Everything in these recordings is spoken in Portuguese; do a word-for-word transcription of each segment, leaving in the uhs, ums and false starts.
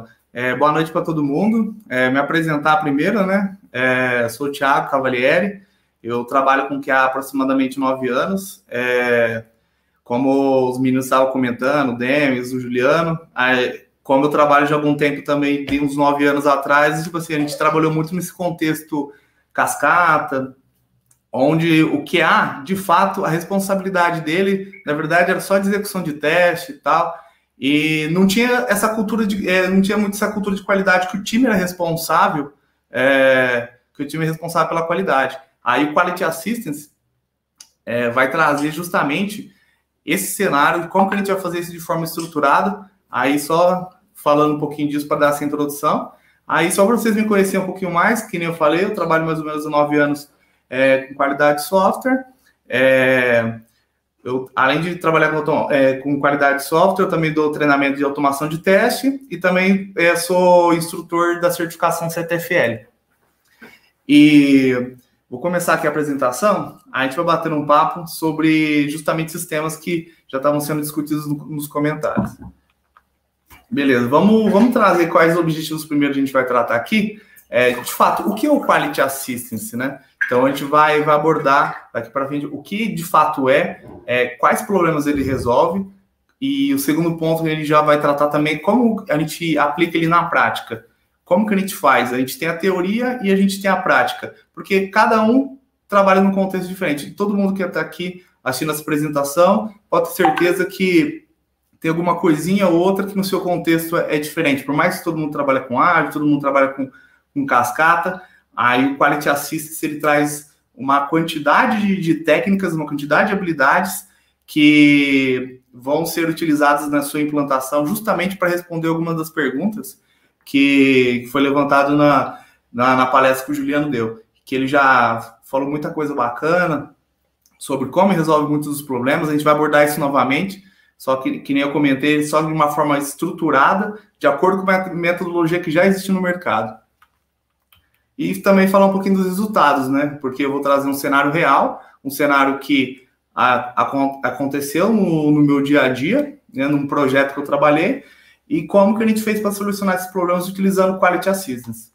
É, boa noite para todo mundo. É, me apresentar primeiro, né? É, sou o Thiago Cavalieri, eu trabalho com Q A há aproximadamente nove anos. É, como os meninos estavam comentando, o Demis, o Juliano, aí, como eu trabalho já há algum tempo também, de uns nove anos atrás, tipo assim, a gente trabalhou muito nesse contexto cascata, onde o Q A, de fato, a responsabilidade dele, na verdade, era só de execução de teste e tal, e não tinha essa cultura de, é, não tinha muito essa cultura de qualidade que o time era responsável, é, que o time é responsável pela qualidade. Aí o Quality Assistance é, vai trazer justamente esse cenário, como que a gente vai fazer isso de forma estruturada, aí só falando um pouquinho disso para dar essa introdução. Aí só para vocês me conhecerem um pouquinho mais, que nem eu falei, eu trabalho mais ou menos há nove anos é, com qualidade de software. É, eu, além de trabalhar com, é, com qualidade de software, eu também dou treinamento de automação de teste e também é, sou instrutor da certificação C T F L. E vou começar aqui a apresentação, a gente vai bater um papo sobre justamente sistemas que já estavam sendo discutidos no, nos comentários. Beleza, vamos, vamos trazer quais objetivos primeiro a gente vai tratar aqui. É, de fato, o que é o Quality Assistance, né? Então, a gente vai, vai abordar daqui para frente o que de fato é, é, quais problemas ele resolve, e o segundo ponto ele já vai tratar também como a gente aplica ele na prática. Como que a gente faz? A gente tem a teoria e a gente tem a prática, porque cada um trabalha num contexto diferente. Todo mundo que está aqui assistindo essa apresentação pode ter certeza que tem alguma coisinha ou outra que no seu contexto é, é diferente. Por mais que todo mundo trabalhe com ágil, todo mundo trabalha com, com cascata, aí o Quality Assistance ele traz uma quantidade de, de técnicas, uma quantidade de habilidades que vão ser utilizadas na sua implantação justamente para responder algumas das perguntas que foi levantado na, na, na palestra que o Juliano deu, que ele já falou muita coisa bacana sobre como resolve muitos dos problemas. A gente vai abordar isso novamente, só que, que nem eu comentei, só de uma forma estruturada, de acordo com a metodologia que já existe no mercado. E também falar um pouquinho dos resultados, né? Porque eu vou trazer um cenário real, um cenário que a, a, aconteceu no, no meu dia a dia, né, num projeto que eu trabalhei, e como que a gente fez para solucionar esses problemas utilizando o Quality Assistance.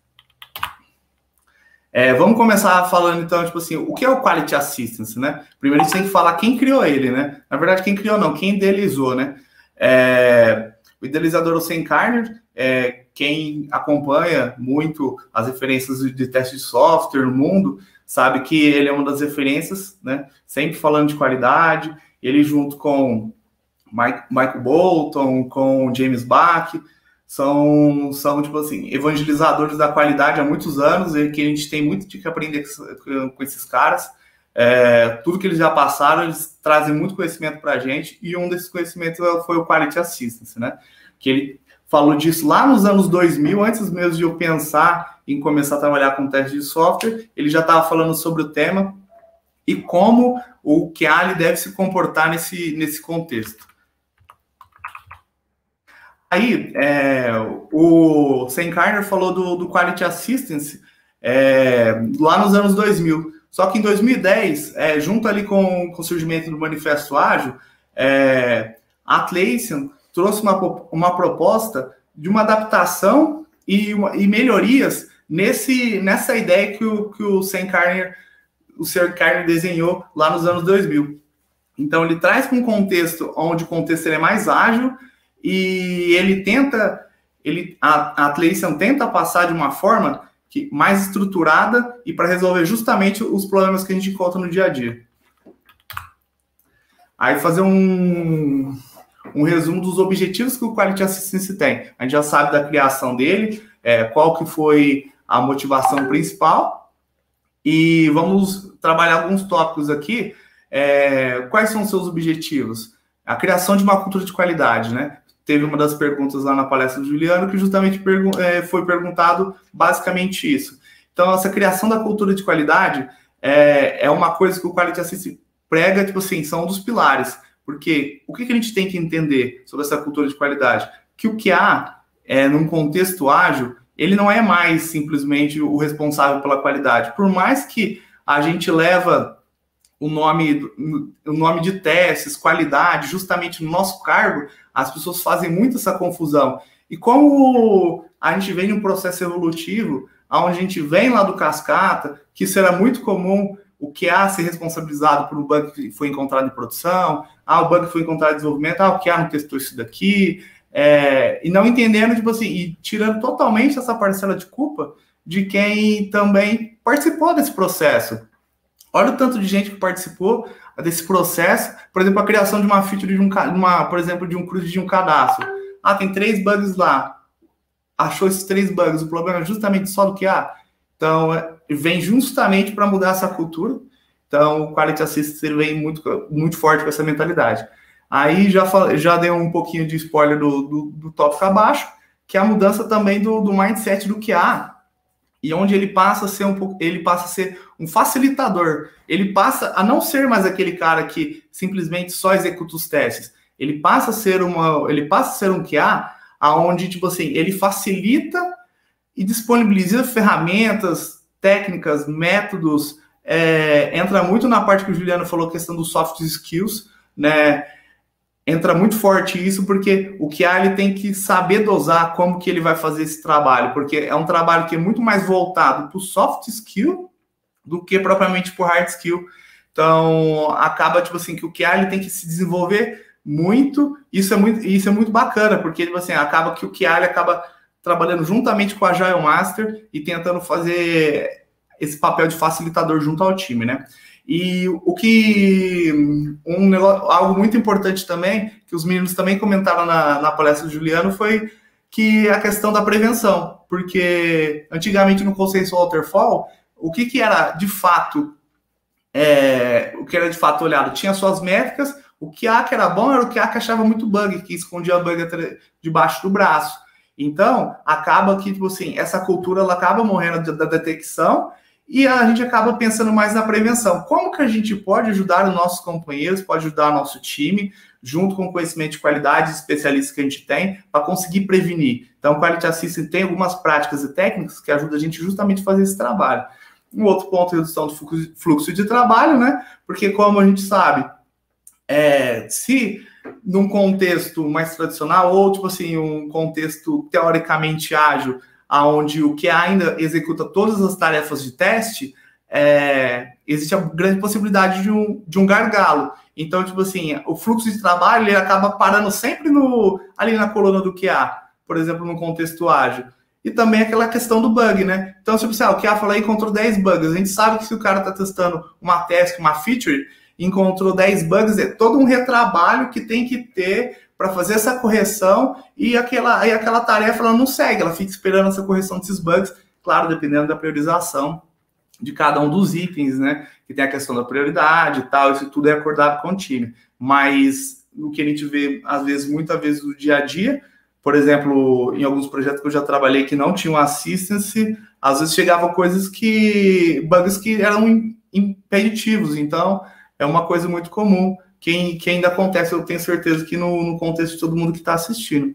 É, vamos começar falando, então, tipo assim, o que é o Quality Assistance, né? Primeiro a gente tem que falar quem criou ele, né? Na verdade, quem criou não, quem idealizou, né? É, o idealizador é o Sam Carter, é, quem acompanha muito as referências de teste de software no mundo, sabe que ele é uma das referências, né? Sempre falando de qualidade, ele junto com Mike, Michael Bolton, com James Bach, são, são, tipo assim, evangelizadores da qualidade há muitos anos, e que a gente tem muito de que aprender com, com esses caras. É, tudo que eles já passaram, eles trazem muito conhecimento para a gente, e um desses conhecimentos foi o Quality Assistance, né? Que ele falou disso lá nos anos dois mil, antes mesmo de eu pensar em começar a trabalhar com teste de software, ele já estava falando sobre o tema e como o Q A deve se comportar nesse, nesse contexto. Aí, é, o Sam Carter falou do, do Quality Assistance é, lá nos anos dois mil. Só que em dois mil e dez, é, junto ali com, com o surgimento do Manifesto Ágil, é, a Atlassian trouxe uma, uma proposta de uma adaptação e, uma, e melhorias nesse, nessa ideia que o, que o Sam Carter, o Sam Carter desenhou lá nos anos dois mil. Então, ele traz para um contexto onde o contexto ele é mais ágil, e ele tenta, ele, a, a Atlassian tenta passar de uma forma que, mais estruturada e para resolver justamente os problemas que a gente encontra no dia a dia. Aí fazer um, um resumo dos objetivos que o Quality Assistance tem. A gente já sabe da criação dele, é, qual que foi a motivação principal, e vamos trabalhar alguns tópicos aqui. É, quais são os seus objetivos? A criação de uma cultura de qualidade, né? Teve uma das perguntas lá na palestra do Juliano que justamente pergun é, foi perguntado basicamente isso. Então, essa criação da cultura de qualidade é, é uma coisa que o Quality Assistance prega, tipo assim, são um dos pilares. Porque o que, que a gente tem que entender sobre essa cultura de qualidade? Que o Q A, é, num contexto ágil, ele não é mais simplesmente o responsável pela qualidade. Por mais que a gente leva o nome, o nome de testes, qualidade, justamente no nosso cargo, as pessoas fazem muito essa confusão. E como a gente vem de um processo evolutivo, onde a gente vem lá do cascata, que isso era muito comum, o Q A ser responsabilizado por um bug que foi encontrado em produção, ah, o bug foi encontrado em desenvolvimento, ah, o Q A não testou isso daqui, é, e não entendendo, tipo assim, e tirando totalmente essa parcela de culpa de quem também participou desse processo. Olha o tanto de gente que participou desse processo, por exemplo, a criação de uma feature de um, uma, por exemplo, de um cruze de um cadastro. Ah, tem três bugs lá. Achou esses três bugs. O problema é justamente só do Q A. Então, vem justamente para mudar essa cultura. Então, o Quality Assistance vem muito, muito forte com essa mentalidade. Aí já, já dei um pouquinho de spoiler do, do, do tópico abaixo, que é a mudança também do, do mindset do Q A. E onde ele passa a ser um pouco, ele passa a ser um facilitador. Ele passa a não ser mais aquele cara que simplesmente só executa os testes. Ele passa a ser uma, ele passa a ser um Q A aonde, tipo assim, ele facilita e disponibiliza ferramentas, técnicas, métodos. É, entra muito na parte que o Juliano falou, questão dos soft skills, né? Entra muito forte isso, porque o Q A ele tem que saber dosar como que ele vai fazer esse trabalho, porque é um trabalho que é muito mais voltado para o soft skill do que propriamente para o hard skill. Então, acaba, tipo assim, que o Q A ele tem que se desenvolver muito, isso é muito, isso é muito bacana, porque, tipo assim, acaba que o Q A ele acaba trabalhando juntamente com a Agile Master e tentando fazer esse papel de facilitador junto ao time, né? E o que um negócio, algo muito importante também, que os meninos também comentaram na, na palestra do Juliano, foi que a questão da prevenção, porque antigamente no consenso Waterfall, o que, que era de fato, é, o que era de fato olhado? Tinha suas métricas, o Q A que era bom era o Q A que achava muito bug, que escondia bug debaixo do braço. Então, acaba que, tipo assim, essa cultura ela acaba morrendo da detecção, e a gente acaba pensando mais na prevenção. Como que a gente pode ajudar os nossos companheiros, pode ajudar o nosso time, junto com o conhecimento de qualidade especialistas que a gente tem, para conseguir prevenir. Então, o Quality Assistance tem algumas práticas e técnicas que ajudam a gente justamente a fazer esse trabalho. Um outro ponto é a redução do fluxo de trabalho, né? Porque, como a gente sabe, é, se num contexto mais tradicional, ou, tipo assim, um contexto teoricamente ágil, onde o Q A ainda executa todas as tarefas de teste, é, existe a grande possibilidade de um, de um gargalo. Então, tipo assim, o fluxo de trabalho ele acaba parando sempre no, ali na coluna do Q A, por exemplo, no contexto ágil. E também aquela questão do bug, né? Então, tipo assim, ah, o Q A fala aí, encontrou dez bugs. A gente sabe que se o cara está testando uma task, uma feature, encontrou dez bugs, é todo um retrabalho que tem que ter para fazer essa correção, e aquela, e aquela tarefa ela não segue, ela fica esperando essa correção desses bugs, claro, dependendo da priorização de cada um dos itens, né? Que tem a questão da prioridade e tal, isso tudo é acordado com o time. Mas o que a gente vê, às vezes, muitas vezes no dia a dia, por exemplo, em alguns projetos que eu já trabalhei que não tinham assistance, às vezes chegavam coisas que, bugs que eram impeditivos, então é uma coisa muito comum. Que, que ainda acontece, eu tenho certeza que no, no contexto de todo mundo que está assistindo.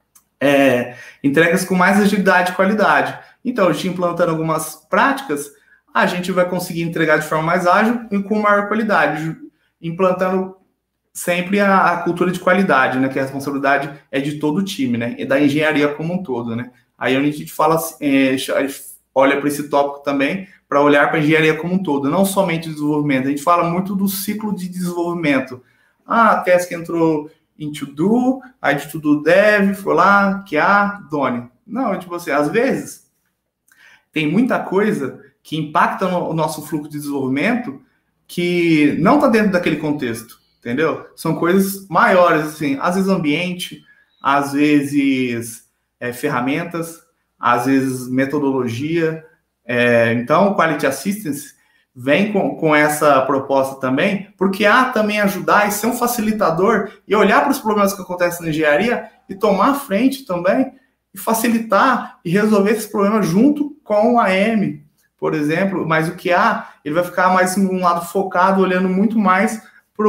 É, entregas com mais agilidade e qualidade. Então, a gente implantando algumas práticas, a gente vai conseguir entregar de forma mais ágil e com maior qualidade, implantando sempre a, a cultura de qualidade, né, que a responsabilidade é de todo o time, né, e da engenharia como um todo, né. Aí a gente fala, é, olha para esse tópico também, para olhar para a engenharia como um todo, não somente o desenvolvimento. A gente fala muito do ciclo de desenvolvimento. Ah, a task entrou em to-do, aí de to-do dev, foi lá, Q A, done. Não, tipo assim, às vezes tem muita coisa que impacta no, o nosso fluxo de desenvolvimento que não está dentro daquele contexto, entendeu? São coisas maiores, assim, às vezes ambiente, às vezes é, ferramentas, às vezes metodologia. É, então, o Quality Assistance vem com, com essa proposta também, porque há também ajudar e ser um facilitador e olhar para os problemas que acontecem na engenharia e tomar a frente também e facilitar e resolver esses problemas junto com o A M, por exemplo. Mas o Q A, ele vai ficar mais num lado focado, olhando muito mais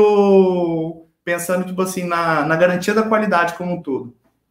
pro pensando, tipo assim, na, na garantia da qualidade como um todo.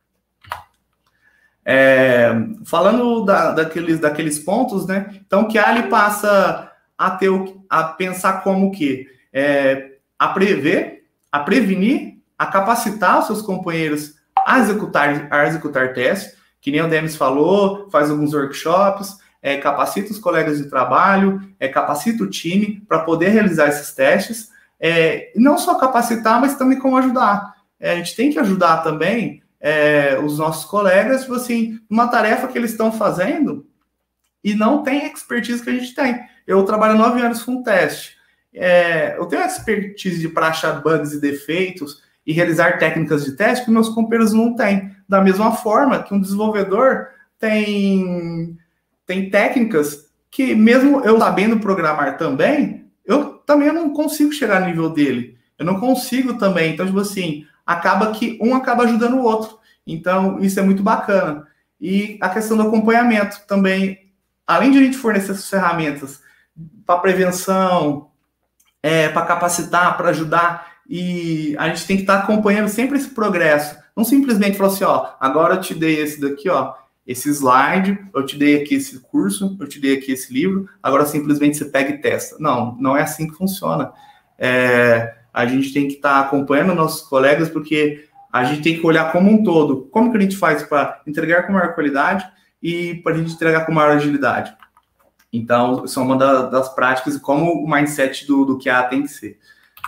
É, falando da, daqueles, daqueles pontos, né? Então, o Q A ele passa a, ter, a pensar como que é, a prever, a prevenir, a capacitar os seus companheiros a executar, a executar testes, que nem o Demis falou, faz alguns workshops, é, capacita os colegas de trabalho, é, capacita o time para poder realizar esses testes, é, e não só capacitar, mas também como ajudar. É, a gente tem que ajudar também é, os nossos colegas, tipo assim, uma tarefa que eles estão fazendo e não tem expertise que a gente tem. Eu trabalho nove anos com teste. É, eu tenho expertise para achar bugs e defeitos e realizar técnicas de teste que meus companheiros não têm. Da mesma forma que um desenvolvedor tem, tem técnicas que, mesmo eu sabendo programar também, eu também não consigo chegar no nível dele. Eu não consigo também. Então, tipo assim, acaba que um acaba ajudando o outro. Então, isso é muito bacana. E a questão do acompanhamento também, além de a gente fornecer essas ferramentas para prevenção, é, para capacitar, para ajudar, e a gente tem que estar acompanhando sempre esse progresso. Não simplesmente falar assim, ó, agora eu te dei esse daqui, ó, esse slide, eu te dei aqui esse curso, eu te dei aqui esse livro, agora simplesmente você pega e testa. Não, não é assim que funciona. É, a gente tem que estar acompanhando nossos colegas, porque a gente tem que olhar como um todo. Como que a gente faz para entregar com maior qualidade e para a gente entregar com maior agilidade? Então, isso é uma da, das práticas e como o mindset do, do Q A tem que ser.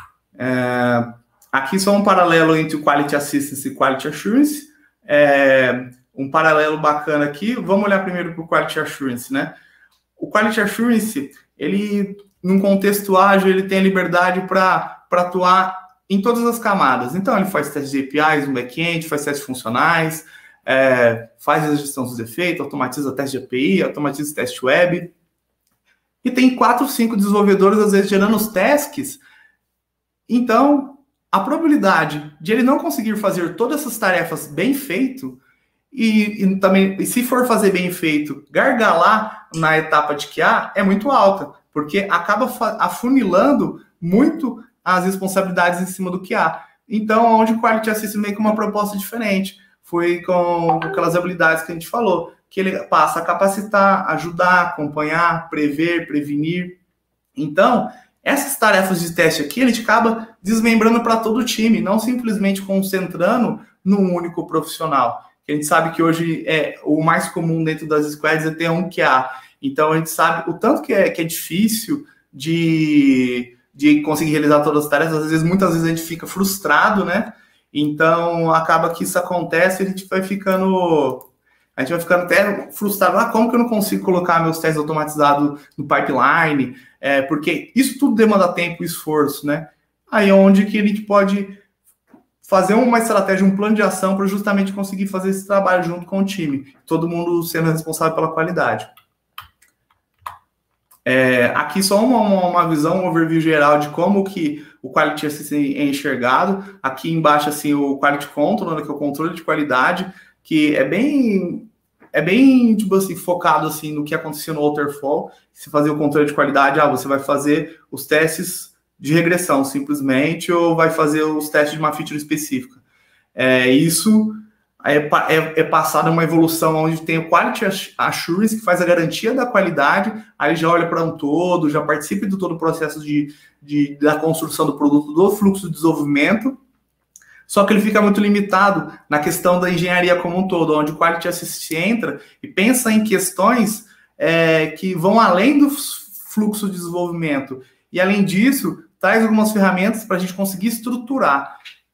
É, aqui só um paralelo entre o Quality Assistance e Quality Assurance. É, um paralelo bacana aqui. Vamos olhar primeiro para o Quality Assurance, né? O Quality Assurance, ele, num contexto ágil, ele tem a liberdade para atuar em todas as camadas. Então, ele faz testes de A P Is no back-end, faz testes funcionais, é, faz a gestão dos defeitos, automatiza teste de A P I, automatiza teste web. E tem quatro, cinco desenvolvedores, às vezes, gerando os tasks. Então, a probabilidade de ele não conseguir fazer todas essas tarefas bem feito, e, e também, e se for fazer bem feito, gargalar na etapa de Q A, é muito alta, porque acaba afunilando muito as responsabilidades em cima do Q A. Então, onde o Quality Assistance vem com uma proposta diferente, foi com aquelas habilidades que a gente falou, que ele passa a capacitar, ajudar, acompanhar, prever, prevenir. Então, essas tarefas de teste aqui, a gente acaba desmembrando para todo o time, não simplesmente concentrando num único profissional. A gente sabe que hoje é o mais comum dentro das squads é ter um Q A. Então, a gente sabe o tanto que é, que é difícil de, de conseguir realizar todas as tarefas. Às vezes, muitas vezes a gente fica frustrado, né? Então, acaba que isso acontece e a gente vai ficando... A gente vai ficando até frustrado. Ah, como que eu não consigo colocar meus testes automatizados no pipeline? É, porque isso tudo demanda tempo e esforço, né? Aí é onde que a gente pode fazer uma estratégia, um plano de ação para justamente conseguir fazer esse trabalho junto com o time. Todo mundo sendo responsável pela qualidade. É, aqui só uma, uma, uma visão, um overview geral de como que o Quality Assistance é enxergado. Aqui embaixo, assim, o Quality Control, né, que é o controle de qualidade, que é bem, é bem, tipo assim, focado, assim, no que aconteceu no Waterfall. Se fazer o controle de qualidade, ah, você vai fazer os testes de regressão, simplesmente, ou vai fazer os testes de uma feature específica. É, isso é, é, é passado uma evolução onde tem o Quality Assurance, que faz a garantia da qualidade, aí já olha para um todo, já participa de todo o processo de, de, da construção do produto, do fluxo de desenvolvimento. Só que ele fica muito limitado na questão da engenharia como um todo, onde o Quality Assist entra e pensa em questões é, que vão além do fluxo de desenvolvimento. E, além disso, traz algumas ferramentas para a gente conseguir estruturar.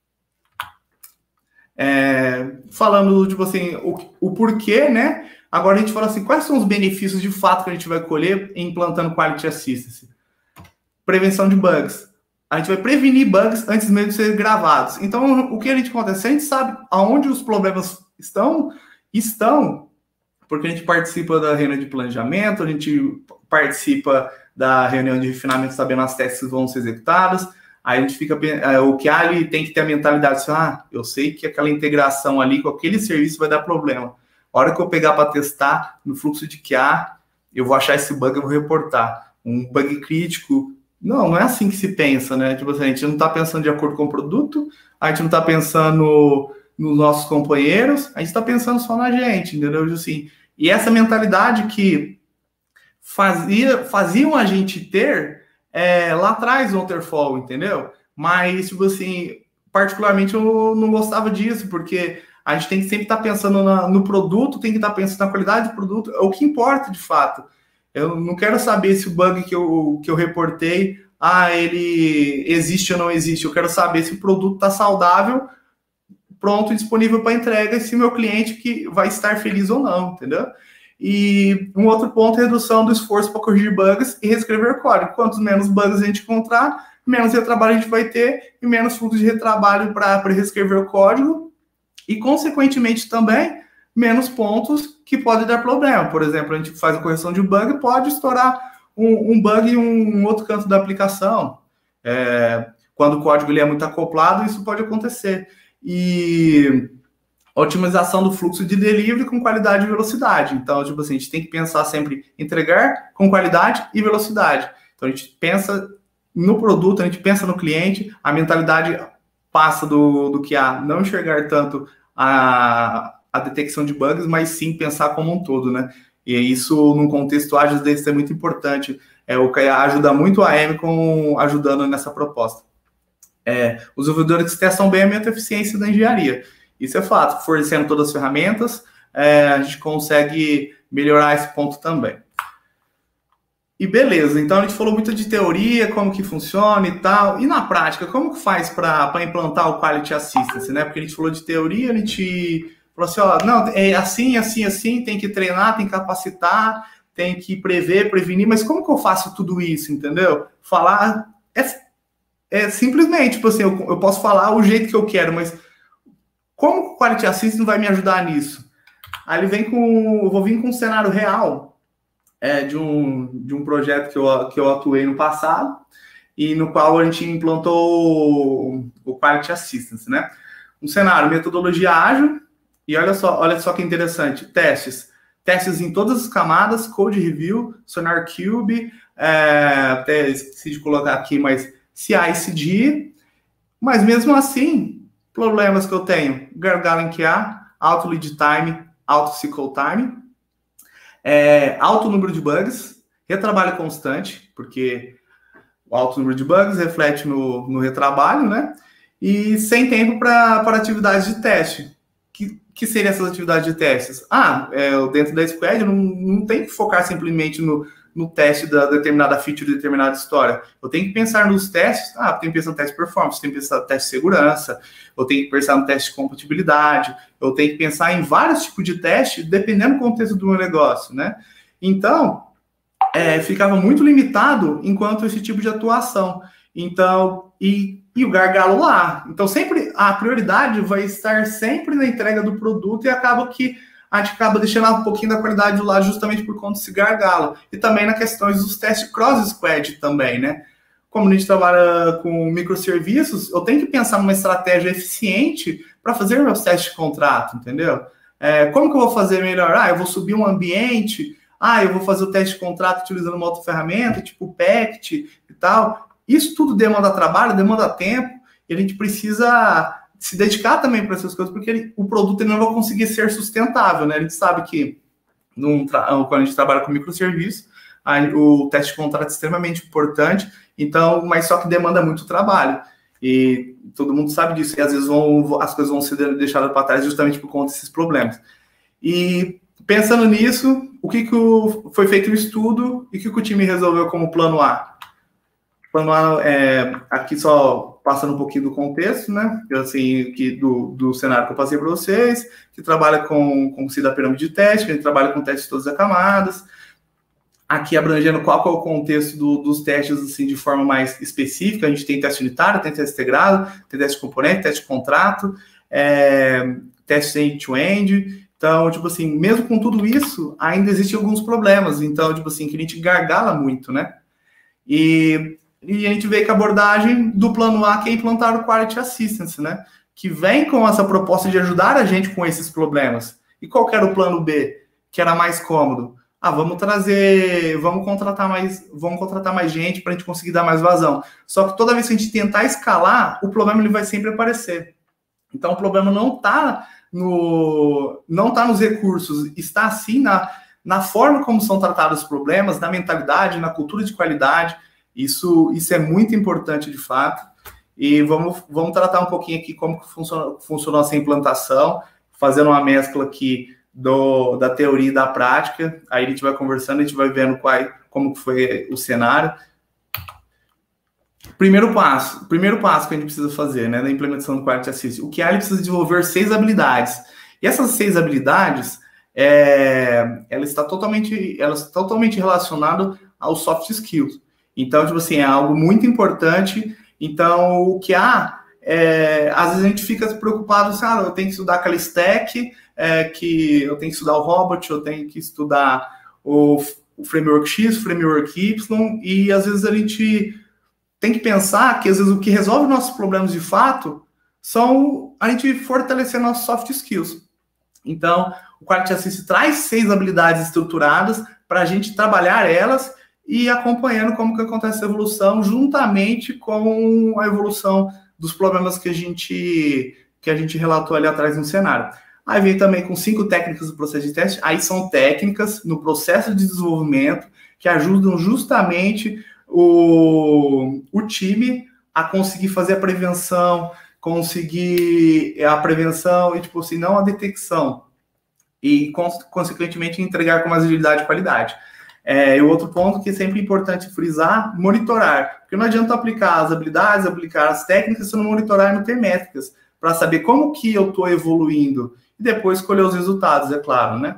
É, falando, tipo assim, o, o porquê, né? Agora a gente fala assim, quais são os benefícios de fato que a gente vai colher implantando Quality Assistance? Prevenção de bugs. A gente vai prevenir bugs antes mesmo de serem gravados. Então, o que a gente acontece? A gente sabe aonde os problemas estão, estão, porque a gente participa da reunião de planejamento, a gente participa da reunião de refinamento, sabendo as testes que vão ser executadas. Aí a gente fica... O Q A ele tem que ter a mentalidade assim, ah, eu sei que aquela integração ali com aquele serviço vai dar problema. A hora que eu pegar para testar no fluxo de Q A, eu vou achar esse bug e vou reportar. Um bug crítico... Não, não é assim que se pensa, né? Tipo assim, a gente não está pensando de acordo com o produto, a gente não está pensando nos nossos companheiros, a gente está pensando só na gente, entendeu? Assim, e essa mentalidade que fazia, faziam a gente ter é, lá atrás no Waterfall, entendeu? Mas, tipo assim, particularmente eu não gostava disso, porque A gente tem que sempre estar pensando na, no produto, tem que estar pensando na qualidade do produto, é o que importa de fato. Eu não quero saber se o bug que eu, que eu reportei, ah, ele existe ou não existe. Eu quero saber se o produto está saudável, pronto e disponível para entrega, e se meu cliente que vai estar feliz ou não, entendeu? E um outro ponto é a redução do esforço para corrigir bugs e reescrever código. Quantos menos bugs a gente encontrar, menos retrabalho a gente vai ter e menos fluxo de retrabalho para reescrever o código e, consequentemente, também menos pontos que podem dar problema. Por exemplo, a gente faz a correção de bug, pode estourar um, um bug em um, um outro canto da aplicação. É, quando o código ele é muito acoplado, isso pode acontecer. E a otimização do fluxo de delivery com qualidade e velocidade. Então, tipo assim, a gente tem que pensar sempre em entregar com qualidade e velocidade. Então, a gente pensa no produto, a gente pensa no cliente, a mentalidade passa do, do que a não enxergar tanto a, a detecção de bugs, mas sim pensar como um todo, né? E isso, num contexto ágil desse, é muito importante. É, o que ajuda muito a Amicom ajudando nessa proposta. É, os desenvolvedores testam bem a meta eficiência da engenharia. Isso é fato. Fornecendo todas as ferramentas, é, a gente consegue melhorar esse ponto também. E beleza, então a gente falou muito de teoria, como que funciona e tal. E na prática, como que faz para implantar o Quality Assistance, né? Porque a gente falou de teoria, a gente falou assim, ó, não, é assim, assim, assim, tem que treinar, tem que capacitar, tem que prever, prevenir, mas como que eu faço tudo isso, entendeu? Falar é, é simplesmente, tipo assim, eu, eu posso falar o jeito que eu quero, mas como o Quality Assistance vai me ajudar nisso? Aí ele vem com, eu vou vir com um cenário real, É, de, um, de um projeto que eu, que eu atuei no passado e no qual a gente implantou o, o Quality Assistance, né? Um cenário, metodologia ágil, e olha só, olha só que interessante, testes. Testes em todas as camadas, code review, Sonar Cube, é, até esqueci de colocar aqui, mas C I C D, mas mesmo assim, problemas que eu tenho, gargalo em Q A, alto lead time, alto cycle time, É, alto número de bugs, retrabalho constante, porque o alto número de bugs reflete no, no retrabalho, né? E sem tempo para atividades de teste. Que, que seriam essas atividades de testes? Ah, é, dentro da Squad não, não tem que focar simplesmente no, no teste da determinada feature, de determinada história. Eu tenho que pensar nos testes. Ah, eu tenho que pensar no teste de performance, eu tenho que pensar no teste de segurança, eu tenho que pensar no teste de compatibilidade, eu tenho que pensar em vários tipos de teste, dependendo do contexto do meu negócio, né? Então, é, ficava muito limitado enquanto esse tipo de atuação. Então, e, e o gargalo lá. Então, sempre a prioridade vai estar sempre na entrega do produto e acaba que a gente acaba deixando um pouquinho da qualidade lá justamente por conta desse gargalo. E também na questões dos testes cross-squad também, né? Como a gente trabalha com microserviços, eu tenho que pensar numa estratégia eficiente para fazer meus testes de contrato, entendeu? É, como que eu vou fazer melhor? Ah, eu vou subir um ambiente, ah, eu vou fazer o teste de contrato utilizando uma outra ferramenta, tipo o Pact e tal. Isso tudo demanda trabalho, demanda tempo, e a gente precisa se dedicar também para essas coisas, porque ele, o produto ele não vai conseguir ser sustentável, né? A gente sabe que num, quando a gente trabalha com microserviço, a, o teste de contrato é extremamente importante, então, mas só que demanda muito trabalho. E todo mundo sabe disso, e às vezes vão, as coisas vão ser deixadas para trás justamente por conta desses problemas. E pensando nisso, o que, que o, foi feito um estudo e o que, que o time resolveu como plano A? Plano A, é, aqui só passando um pouquinho do contexto, né? Assim, que do, do cenário que eu passei para vocês, que trabalha com, com o da pirâmide de teste, que a gente trabalha com testes de todas as camadas. Aqui abrangendo qual que é o contexto do, dos testes assim, de forma mais específica. A gente tem teste unitário, tem teste integrado, tem teste de componente, teste de contrato, é, teste end-to-end. Então, tipo assim, mesmo com tudo isso, ainda existem alguns problemas. Então, tipo assim, que a gente gargala muito, né? E, e a gente vê que a abordagem do plano A que é implantar o Quality Assistance, né? Que vem com essa proposta de ajudar a gente com esses problemas. E qual que era o plano B? Que era mais cômodo. Ah, vamos trazer, vamos contratar mais, vamos contratar mais gente para a gente conseguir dar mais vazão. Só que toda vez que a gente tentar escalar, o problema ele vai sempre aparecer. Então o problema não está no, não tá nos recursos, está sim na, na forma como são tratados os problemas, na mentalidade, na cultura de qualidade. Isso, isso é muito importante de fato. E vamos, vamos tratar um pouquinho aqui como que funciona, funcionou essa implantação. fazendo uma mescla aqui do, da teoria e da prática. Aí a gente vai conversando, a gente vai vendo qual, como foi o cenário. Primeiro passo, primeiro passo que a gente precisa fazer, né, na implementação do Quality Assist. O Q A ele precisa desenvolver seis habilidades. E essas seis habilidades, é, ela está totalmente, ela está totalmente relacionada aos soft skills. Então, tipo assim, é algo muito importante. Então, o Q A, é, às vezes a gente fica preocupado, assim, ah, eu tenho que estudar aquela stack, é, que eu tenho que estudar o robot, eu tenho que estudar o, o framework X, o framework Y, e às vezes a gente tem que pensar que, às vezes, o que resolve nossos problemas de fato são a gente fortalecer nossos soft skills. Então, o Quality Assist traz seis habilidades estruturadas para a gente trabalhar elas e acompanhando como que acontece a evolução juntamente com a evolução dos problemas que a gente, que a gente relatou ali atrás no cenário. Aí vem também com cinco técnicas do processo de teste. Aí são técnicas no processo de desenvolvimento que ajudam justamente o, o time a conseguir fazer a prevenção, conseguir a prevenção e, tipo assim, não a detecção. E, consequentemente, entregar com mais agilidade e qualidade. É, e o outro ponto que é sempre importante frisar, monitorar. Porque não adianta aplicar as habilidades, aplicar as técnicas, se não monitorar e não ter métricas, para saber como que eu estou evoluindo. E depois escolher os resultados, é claro, né?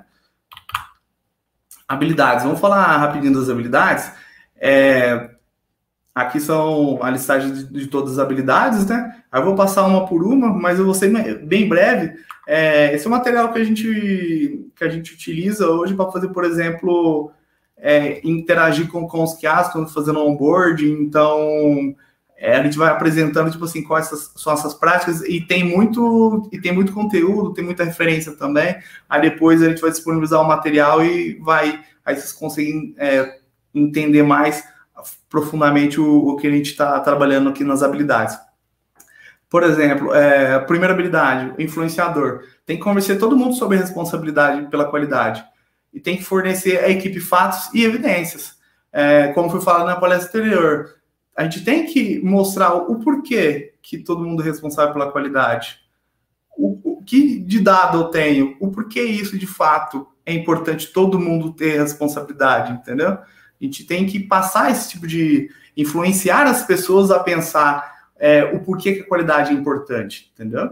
Habilidades. Vamos falar rapidinho das habilidades. É, aqui são a listagem de, de todas as habilidades, né? Aí eu vou passar uma por uma, mas eu vou ser bem breve. É, esse é o material que a gente, que a gente utiliza hoje para fazer, por exemplo, é, interagir com, com os Q As, quando fazendo onboarding. Então, é, a gente vai apresentando, tipo assim, quais essas, são essas práticas, e tem muito e tem muito conteúdo, tem muita referência também. Aí depois a gente vai disponibilizar o material e vai, aí vocês conseguem é, entender mais profundamente o, o que a gente está trabalhando aqui nas habilidades. Por exemplo, é, a primeira habilidade, o influenciador. Tem que convencer todo mundo sobre a responsabilidade pela qualidade. E tem que fornecer à equipe fatos e evidências. É, como foi falado na palestra anterior, a gente tem que mostrar o porquê que todo mundo é responsável pela qualidade. O, o que de dado eu tenho, o porquê isso de fato é importante todo mundo ter responsabilidade, entendeu? A gente tem que passar esse tipo de... influenciar as pessoas a pensar é, o porquê que a qualidade é importante, entendeu?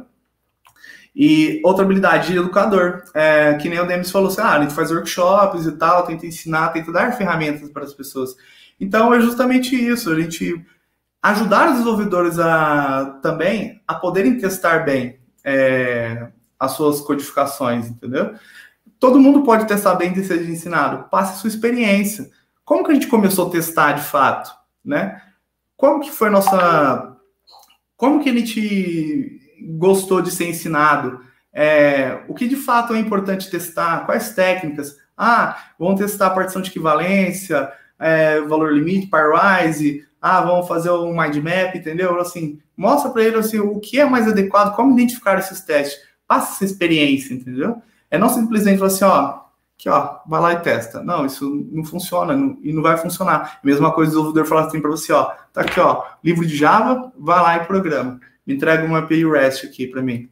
E outra habilidade de educador, é, que nem o Demis falou assim, ah, a gente faz workshops e tal, tenta ensinar, tenta dar ferramentas para as pessoas. Então, é justamente isso, a gente ajudar os desenvolvedores a também a poderem testar bem é, as suas codificações, entendeu? Todo mundo pode testar bem e ser ensinado, passe a sua experiência. Como que a gente começou a testar de fato, né? Como que foi a nossa... Como que a gente gostou de ser ensinado? É, o que de fato é importante testar? Quais técnicas? Ah, vamos testar a partição de equivalência, é, valor limite, pairwise. Ah, vamos fazer um mind map, entendeu? Assim, mostra para ele assim, o que é mais adequado, como identificar esses testes. Passa essa experiência, entendeu? É não simplesmente falar assim, ó, aqui, ó, vai lá e testa. Não, isso não funciona não, e não vai funcionar. Mesma coisa o desenvolvedor falar assim para você, ó, tá aqui, ó, livro de Java, vai lá e programa. Me entrega uma A P I REST aqui para mim.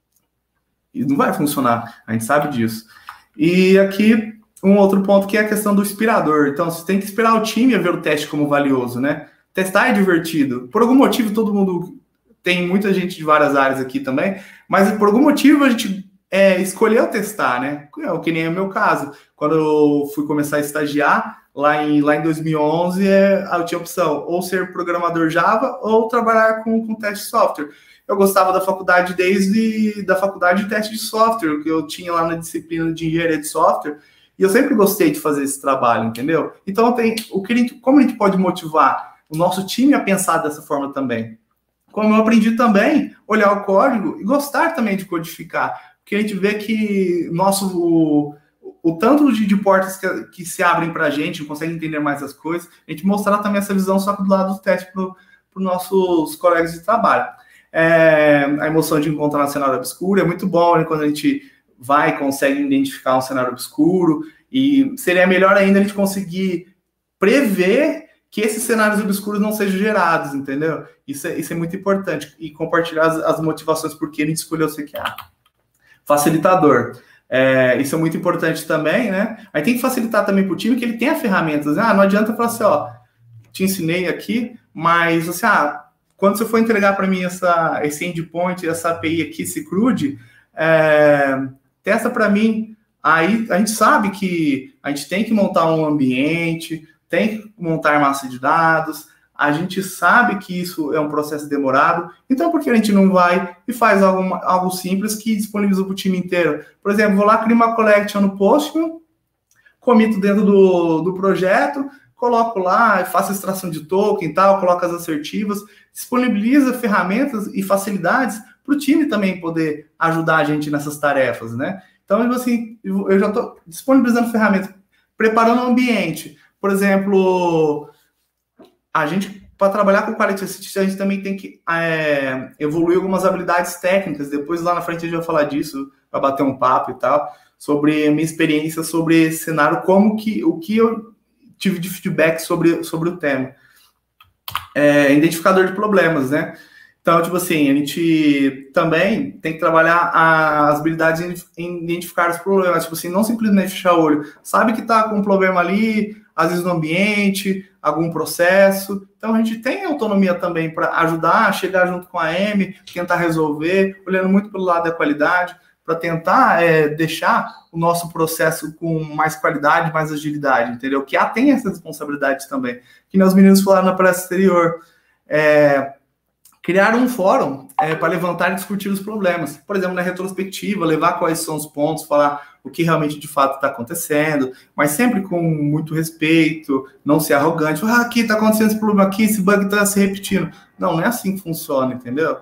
E não vai funcionar, a gente sabe disso. E aqui, um outro ponto que é a questão do inspirador. Então, você tem que inspirar o time a ver o teste como valioso, né? Testar é divertido. Por algum motivo, todo mundo... Tem muita gente de várias áreas aqui também, mas por algum motivo a gente é, escolheu testar, né? É o que nem é o meu caso. Quando eu fui começar a estagiar, lá em, lá em dois mil e onze, é, eu tinha a opção ou ser programador Java ou trabalhar com, com teste de software. Eu gostava da faculdade desde da faculdade de teste de software, que eu tinha lá na disciplina de engenharia de software, e eu sempre gostei de fazer esse trabalho, entendeu? Então, tem, o que a gente, como a gente pode motivar o nosso time a pensar dessa forma também? Como eu aprendi também, olhar o código e gostar também de codificar, porque a gente vê que nosso, o, o tanto de, de portas que, que se abrem para a gente, consegue entender mais as coisas, a gente mostrar também essa visão só do lado do teste para os nossos colegas de trabalho. É, a emoção de encontrar um cenário obscuro é muito bom, né, quando a gente vai e consegue identificar um cenário obscuro, e seria melhor ainda a gente conseguir prever que esses cenários obscuros não sejam gerados, entendeu? Isso é, isso é muito importante. E compartilhar as, as motivações por que a gente escolheu o C Q A. facilitador. É, isso é muito importante também, né? Aí tem que facilitar também para o time que ele tenha ferramentas. Né? Ah, não adianta falar assim, ó, te ensinei aqui, mas assim, ah, quando você for entregar para mim essa, esse endpoint, essa A P I aqui, esse CRUD, é, testa para mim. Aí a gente sabe que a gente tem que montar um ambiente, tem que montar massa de dados, a gente sabe que isso é um processo demorado, então por que a gente não vai e faz algo, algo simples que disponibiliza para o time inteiro? Por exemplo, vou lá, crio uma collection no Postman, comito dentro do, do projeto, coloco lá, faço extração de token e tal, coloco as assertivas, disponibiliza ferramentas e facilidades para o time também poder ajudar a gente nessas tarefas, né? Então, assim, eu já estou disponibilizando ferramentas, preparando o ambiente. Por exemplo, a gente, para trabalhar com Quality Assist, a gente também tem que é, evoluir algumas habilidades técnicas. Depois, lá na frente, a gente vai falar disso, vai bater um papo e tal, sobre a minha experiência sobre esse cenário, como que, o que eu tive de feedback sobre, sobre o tema. É, identificador de problemas, né? Então, tipo assim, a gente também tem que trabalhar as habilidades em identificar os problemas. Tipo assim, não simplesmente fechar o olho. Sabe que tá com um problema ali, às vezes no ambiente, algum processo. Então, a gente tem autonomia também para ajudar, chegar junto com a M, tentar resolver, olhando muito pelo lado da qualidade, para tentar é, deixar o nosso processo com mais qualidade, mais agilidade, entendeu? Que a tem essa responsabilidade também. Que nós meninos falaram na palestra anterior. É, criar um fórum é, para levantar e discutir os problemas. Por exemplo, na retrospectiva, levar quais são os pontos, falar o que realmente de fato está acontecendo, mas sempre com muito respeito, não ser arrogante. Ah, aqui está acontecendo esse problema aqui, esse bug está se repetindo. Não, não é assim que funciona, entendeu?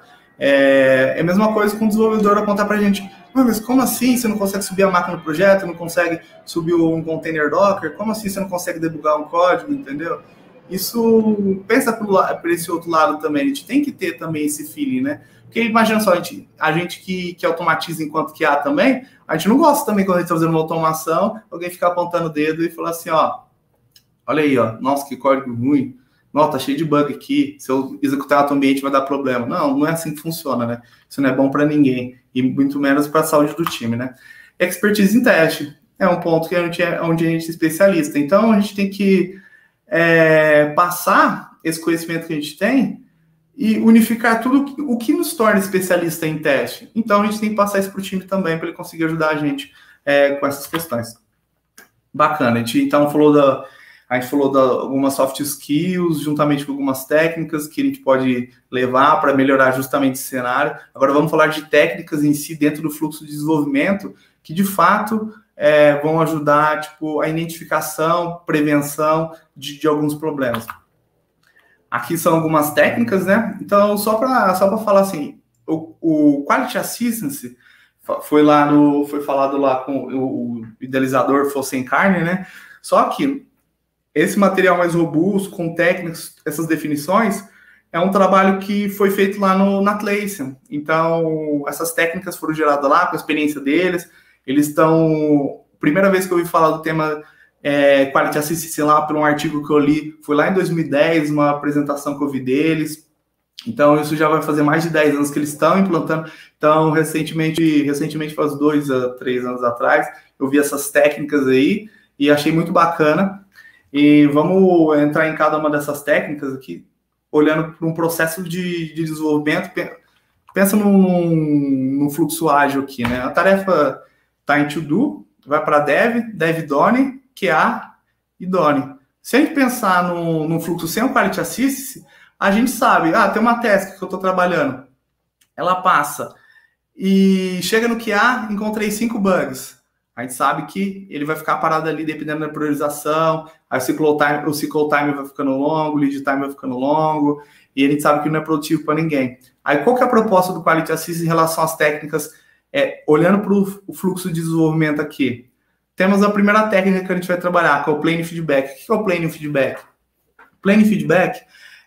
É, é a mesma coisa com o desenvolvedor apontar para a gente, ah, mas como assim você não consegue subir a máquina do projeto, não consegue subir um container Docker? Como assim você não consegue debugar um código, entendeu? Isso, pensa por esse outro lado também, a gente tem que ter também esse feeling, né? Porque imagina só, a gente, a gente que, que automatiza enquanto que há também, a gente não gosta também quando a gente está fazendo uma automação, alguém ficar apontando o dedo e falar assim, ó, olha aí, ó, nossa, que código ruim, nossa, tá cheio de bug aqui, se eu executar o ambiente vai dar problema. Não, não é assim que funciona, né? Isso não é bom para ninguém, e muito menos para a saúde do time, né? Expertise em teste é um ponto que a gente é, onde a gente é especialista, então a gente tem que É, passar esse conhecimento que a gente tem e unificar tudo o que nos torna especialista em teste. Então, a gente tem que passar isso para o time também, para ele conseguir ajudar a gente é, com essas questões. Bacana. A gente, então, falou da, a gente falou de algumas soft skills, juntamente com algumas técnicas que a gente pode levar para melhorar justamente esse cenário. Agora, vamos falar de técnicas em si dentro do fluxo de desenvolvimento, que, de fato, É, vão ajudar, tipo, a identificação, prevenção de, de alguns problemas. Aqui são algumas técnicas, né? Então, só para só para falar assim, o, o Quality Assistance foi lá no, foi falado lá com o, o idealizador Fossen Carne, né? Só que esse material mais robusto, com técnicas, essas definições, é um trabalho que foi feito lá no, na Atlassian. Então, essas técnicas foram geradas lá com a experiência deles. Eles estão... Primeira vez que eu ouvi falar do tema é, Quality Assistance lá, por um artigo que eu li, foi lá em dois mil e dez, uma apresentação que eu vi deles. Então, isso já vai fazer mais de dez anos que eles estão implantando. Então, recentemente, recentemente faz dois a três anos atrás, eu vi essas técnicas aí e achei muito bacana. E vamos entrar em cada uma dessas técnicas aqui, olhando para um processo de, de desenvolvimento. Pensa num, num fluxo ágil aqui, né? A tarefa está em to-do, vai para dev, dev done, Q A e done. Se a gente pensar no, no fluxo sem o Quality Assistance, a gente sabe, ah, tem uma task que eu estou trabalhando, ela passa e chega no Q A, encontrei cinco bugs. A gente sabe que ele vai ficar parado ali dependendo da priorização, aí o cycle time, o cycle time vai ficando longo, o lead time vai ficando longo, e a gente sabe que não é produtivo para ninguém. Aí qual que é a proposta do Quality Assistance em relação às técnicas, é, olhando para o fluxo de desenvolvimento aqui? Temos a primeira técnica que a gente vai trabalhar, que é o Plane Feedback. O que é o Plane Feedback? Plane Feedback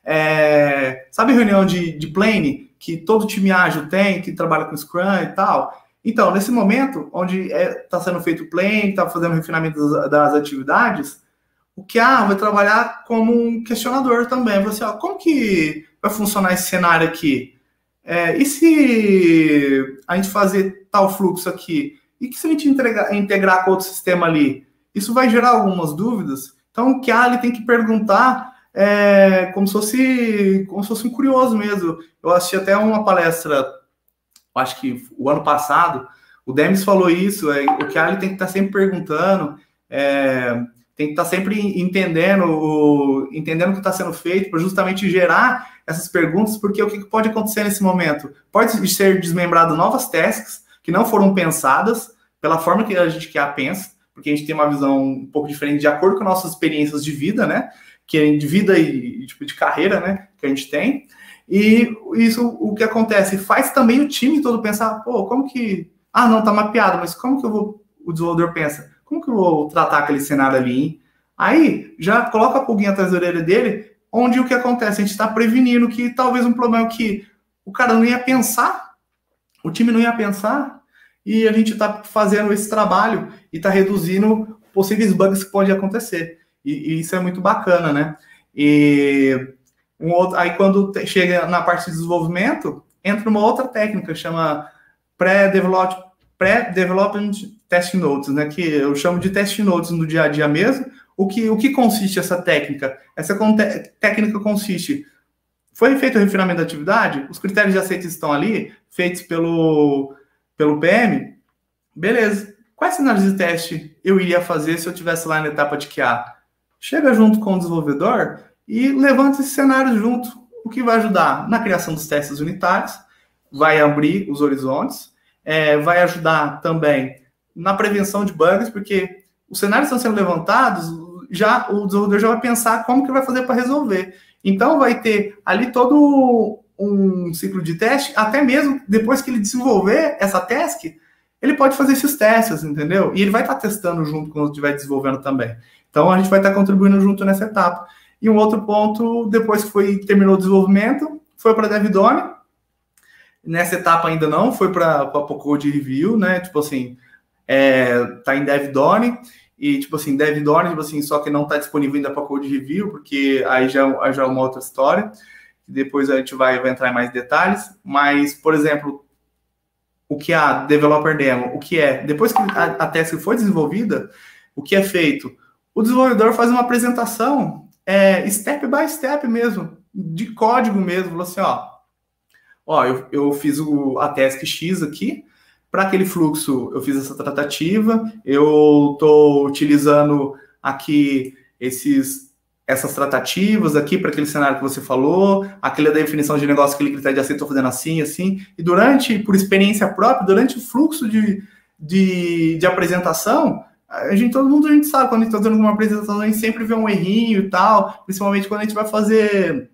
é... Sabe reunião de, de Plane, que todo time ágil tem, que trabalha com Scrum e tal? Então, nesse momento, onde está é, sendo feito o Plane, está fazendo refinamento das, das atividades, o Q A vai trabalhar como um questionador também. Você, ó, como que vai funcionar esse cenário aqui? É, e se a gente fazer tal fluxo aqui? E que se a gente integrar, integrar com outro sistema ali? Isso vai gerar algumas dúvidas. Então, o Q A ele tem que perguntar é, como, se fosse, como se fosse um curioso mesmo. Eu assisti até uma palestra, acho que o ano passado, o Demis falou isso, é, o Q A ele tem que estar sempre perguntando, é, tem que estar sempre entendendo o, entendendo o que está sendo feito para justamente gerar essas perguntas, porque o que pode acontecer nesse momento? Pode ser desmembrado novas tasks que não foram pensadas pela forma que a gente Q A pensa, porque a gente tem uma visão um pouco diferente de acordo com nossas experiências de vida, né? Que é de vida e tipo de carreira, né? Que a gente tem. E isso, o que acontece? Faz também o time todo pensar, pô, como que... Ah, não, tá mapeado, mas como que eu vou... O desenvolvedor pensa, como que eu vou tratar aquele cenário ali, hein? Aí, já coloca a pulguinha atrás da orelha dele, onde o que acontece? A gente está prevenindo que talvez um problema que o cara não ia pensar, o time não ia pensar, e a gente está fazendo esse trabalho e está reduzindo possíveis bugs que podem acontecer. E, e isso é muito bacana, né? E um outro, aí quando chega na parte de desenvolvimento, entra uma outra técnica, chama pré-develop, pré-development test notes, né? Que eu chamo de test notes no dia a dia mesmo. O que, o que consiste essa técnica? Essa técnica consiste... Foi feito o refinamento da atividade? Os critérios de aceite estão ali, feitos pelo, pelo P M? Beleza. Quais cenários de teste eu iria fazer se eu estivesse lá na etapa de Q A? Chega junto com o desenvolvedor e levanta esses cenários junto. O que vai ajudar na criação dos testes unitários, vai abrir os horizontes, é, vai ajudar também na prevenção de bugs, porque os cenários estão sendo levantados, já o desenvolvedor já vai pensar como que vai fazer para resolver. Então, vai ter ali todo um ciclo de teste, até mesmo depois que ele desenvolver essa task, ele pode fazer esses testes, entendeu? E ele vai estar testando junto quando estiver desenvolvendo também. Então, a gente vai estar contribuindo junto nessa etapa. E um outro ponto, depois que foi, terminou o desenvolvimento, foi para DevDone. Nessa etapa ainda não, foi para a Code Review, né? Tipo assim, é, tá em DevDone. E, tipo assim, DevDone, tipo assim, só que não está disponível ainda para Code Review, porque aí já, aí já é uma outra história. Depois a gente vai, vai entrar em mais detalhes. Mas, por exemplo, o que é Developer Demo? O que é? Depois que a, a task foi desenvolvida, o que é feito? O desenvolvedor faz uma apresentação é, step by step mesmo, de código mesmo. Falou assim, ó, ó eu, eu fiz o, a task X aqui, para aquele fluxo, eu fiz essa tratativa, eu estou utilizando aqui esses, essas tratativas aqui para aquele cenário que você falou, aquela definição de negócio, aquele critério de aceito, estou fazendo assim, assim, e durante, por experiência própria, durante o fluxo de, de, de apresentação, a gente, todo mundo a gente sabe, quando a gente está fazendo uma apresentação, a gente sempre vê um errinho e tal, principalmente quando a gente vai fazer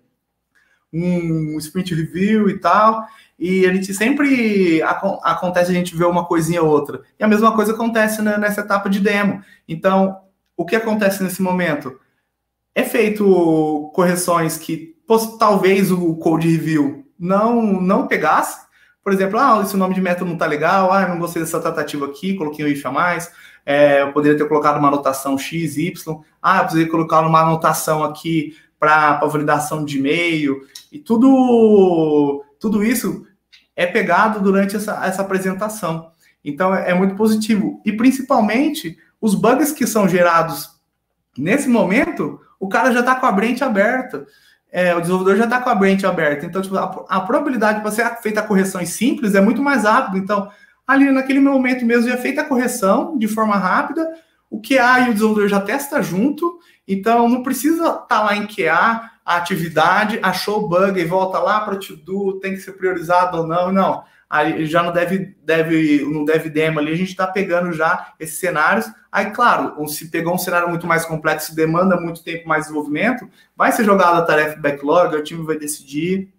um sprint review e tal, e a gente sempre acontece a gente ver uma coisinha ou outra. E a mesma coisa acontece nessa etapa de demo. Então, o que acontece nesse momento? É feito correções que talvez o code review não, não pegasse. Por exemplo, ah, esse nome de método não está legal, ah, eu não gostei dessa tratativa aqui, coloquei um if a mais, é, eu poderia ter colocado uma anotação X, Y, ah, eu precisaria colocar uma anotação aqui para validação de e-mail, e tudo, tudo isso é pegado durante essa, essa apresentação. Então, é, é muito positivo. E, principalmente, os bugs que são gerados nesse momento, o cara já está com a branch aberta. É, o desenvolvedor já está com a branch aberta. Então, tipo, a, a probabilidade para ser feita correções simples é muito mais rápido. Então, ali naquele momento mesmo, já é feita a correção de forma rápida, o Q A e o desenvolvedor já testa junto, então não precisa estar tá lá em Q A, a atividade, achou o bug e volta lá para o to-do, tem que ser priorizado ou não, não. Aí já não deve, deve, no dev demo ali, a gente está pegando já esses cenários. Aí, claro, se pegou um cenário muito mais complexo, demanda muito tempo, mais desenvolvimento, vai ser jogada a tarefa backlog, o time vai decidir,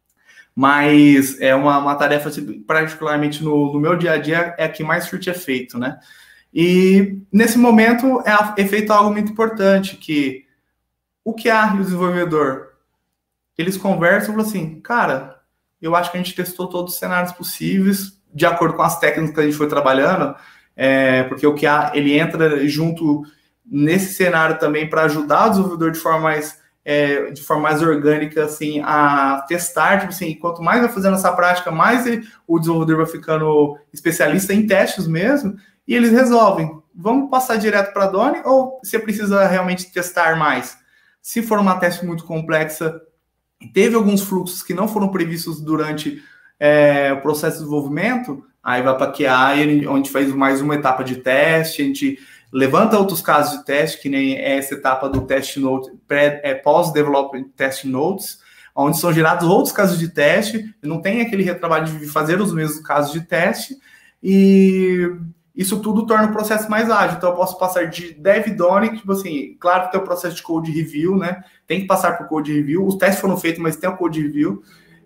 mas é uma, uma tarefa, particularmente no, no meu dia a dia, é a que mais surte efeito, né? E nesse momento é, é feito algo muito importante, que o Q A e o desenvolvedor, eles conversam e falam assim, cara, eu acho que a gente testou todos os cenários possíveis, de acordo com as técnicas que a gente foi trabalhando, é, porque o Q A, ele entra junto nesse cenário também para ajudar o desenvolvedor de forma mais é, de forma mais orgânica, assim, a testar, tipo assim, quanto mais vai fazendo essa prática, mais ele, o desenvolvedor vai ficando especialista em testes mesmo, e eles resolvem, vamos passar direto para a D O N ou você precisa realmente testar mais? Se for uma teste muito complexa, teve alguns fluxos que não foram previstos durante é, o processo de desenvolvimento, aí vai para Q A, onde a gente faz mais uma etapa de teste, a gente levanta outros casos de teste, que nem essa etapa do test note, é, pós-development test notes, onde são gerados outros casos de teste, não tem aquele retrabalho de fazer os mesmos casos de teste, e isso tudo torna o processo mais ágil. Então, eu posso passar de dev D O N, tipo assim, claro que tem o processo de code review, né? Tem que passar por code review. Os testes foram feitos, mas tem o code review.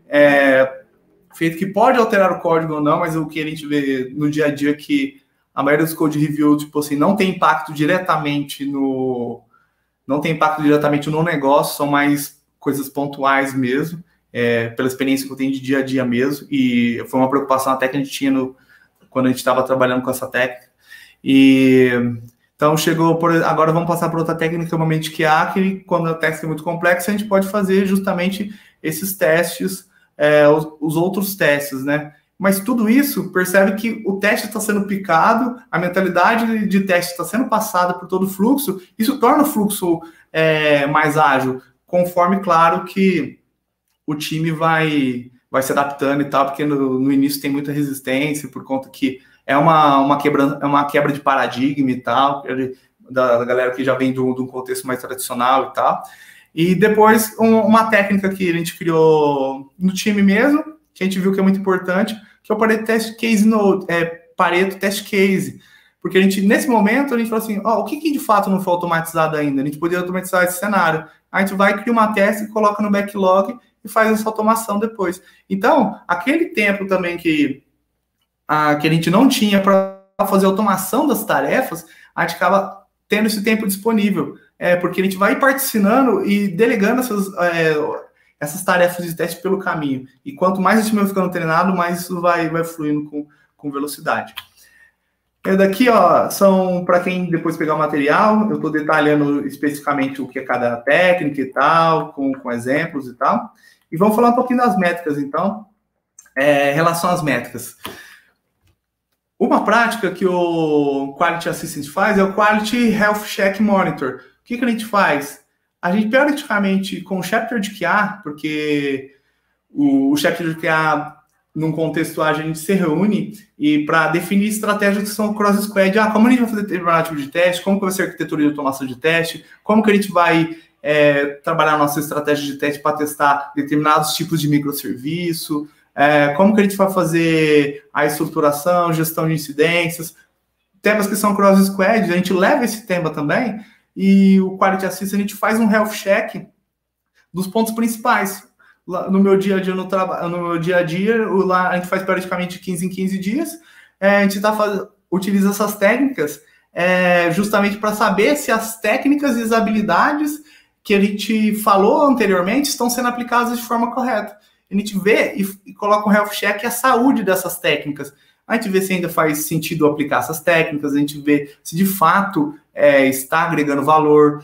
É, feito que pode alterar o código ou não, mas o que a gente vê no dia a dia é que a maioria dos code review, tipo assim, não tem impacto diretamente no... Não tem impacto diretamente no negócio, são mais coisas pontuais mesmo, é, pela experiência que eu tenho de dia a dia mesmo, e foi uma preocupação até que a gente tinha no... quando a gente estava trabalhando com essa técnica. E então chegou, por, agora vamos passar para outra técnica, normalmente que há, que quando a técnica é muito complexa, a gente pode fazer justamente esses testes, é, os, os outros testes, né? Mas tudo isso, percebe que o teste está sendo picado, a mentalidade de teste está sendo passada por todo o fluxo, isso torna o fluxo é, mais ágil, conforme, claro, que o time vai... vai se adaptando e tal, porque no, no início tem muita resistência, por conta que é uma, uma, quebra, é uma quebra de paradigma e tal, da, da galera que já vem de um, de um contexto mais tradicional e tal. E depois, um, uma técnica que a gente criou no time mesmo, que a gente viu que é muito importante, que é o Pareto Test Case Node, é, Pareto Test Case. Porque a gente, nesse momento, a gente falou assim, ó, o que, que de fato não foi automatizado ainda? A gente poderia automatizar esse cenário. A gente vai, cria uma teste, coloca no backlog e faz essa automação depois. Então, aquele tempo também que, a, que a gente não tinha para fazer automação das tarefas, a gente acaba tendo esse tempo disponível. É, porque a gente vai particionando e delegando essas, é, essas tarefas de teste pelo caminho. E quanto mais a gente vai ficando treinado, mais isso vai, vai fluindo com, com velocidade. E daqui, ó, são para quem depois pegar o material, eu estou detalhando especificamente o que é cada técnica e tal, com, com exemplos e tal. E vamos falar um pouquinho das métricas, então, é, em relação às métricas. Uma prática que o Quality Assistant faz é o Quality Health Check Monitor. O que, que a gente faz? A gente, periodicamente, com o chapter de Q A, porque o, o chapter de Q A, num contexto ágil, a gente se reúne e para definir estratégias que são cross-squad. Ah, como a gente vai fazer determinado tipo de teste? Como que vai ser a arquitetura de automação de teste? Como que a gente vai... É, trabalhar a nossa estratégia de teste para testar determinados tipos de microserviço, é, como que a gente vai fazer a estruturação, gestão de incidências, temas que são cross-squad, a gente leva esse tema também, e o Quality Assistant a gente faz um health check dos pontos principais. No meu dia a dia, no, traba- no meu dia a dia, lá a gente faz periodicamente de quinze em quinze dias, é, a gente tá faz... utiliza essas técnicas é, justamente para saber se as técnicas e as habilidades que a gente falou anteriormente estão sendo aplicadas de forma correta. A gente vê e, e coloca um health check a saúde dessas técnicas. A gente vê se ainda faz sentido aplicar essas técnicas, a gente vê se de fato é, está agregando valor,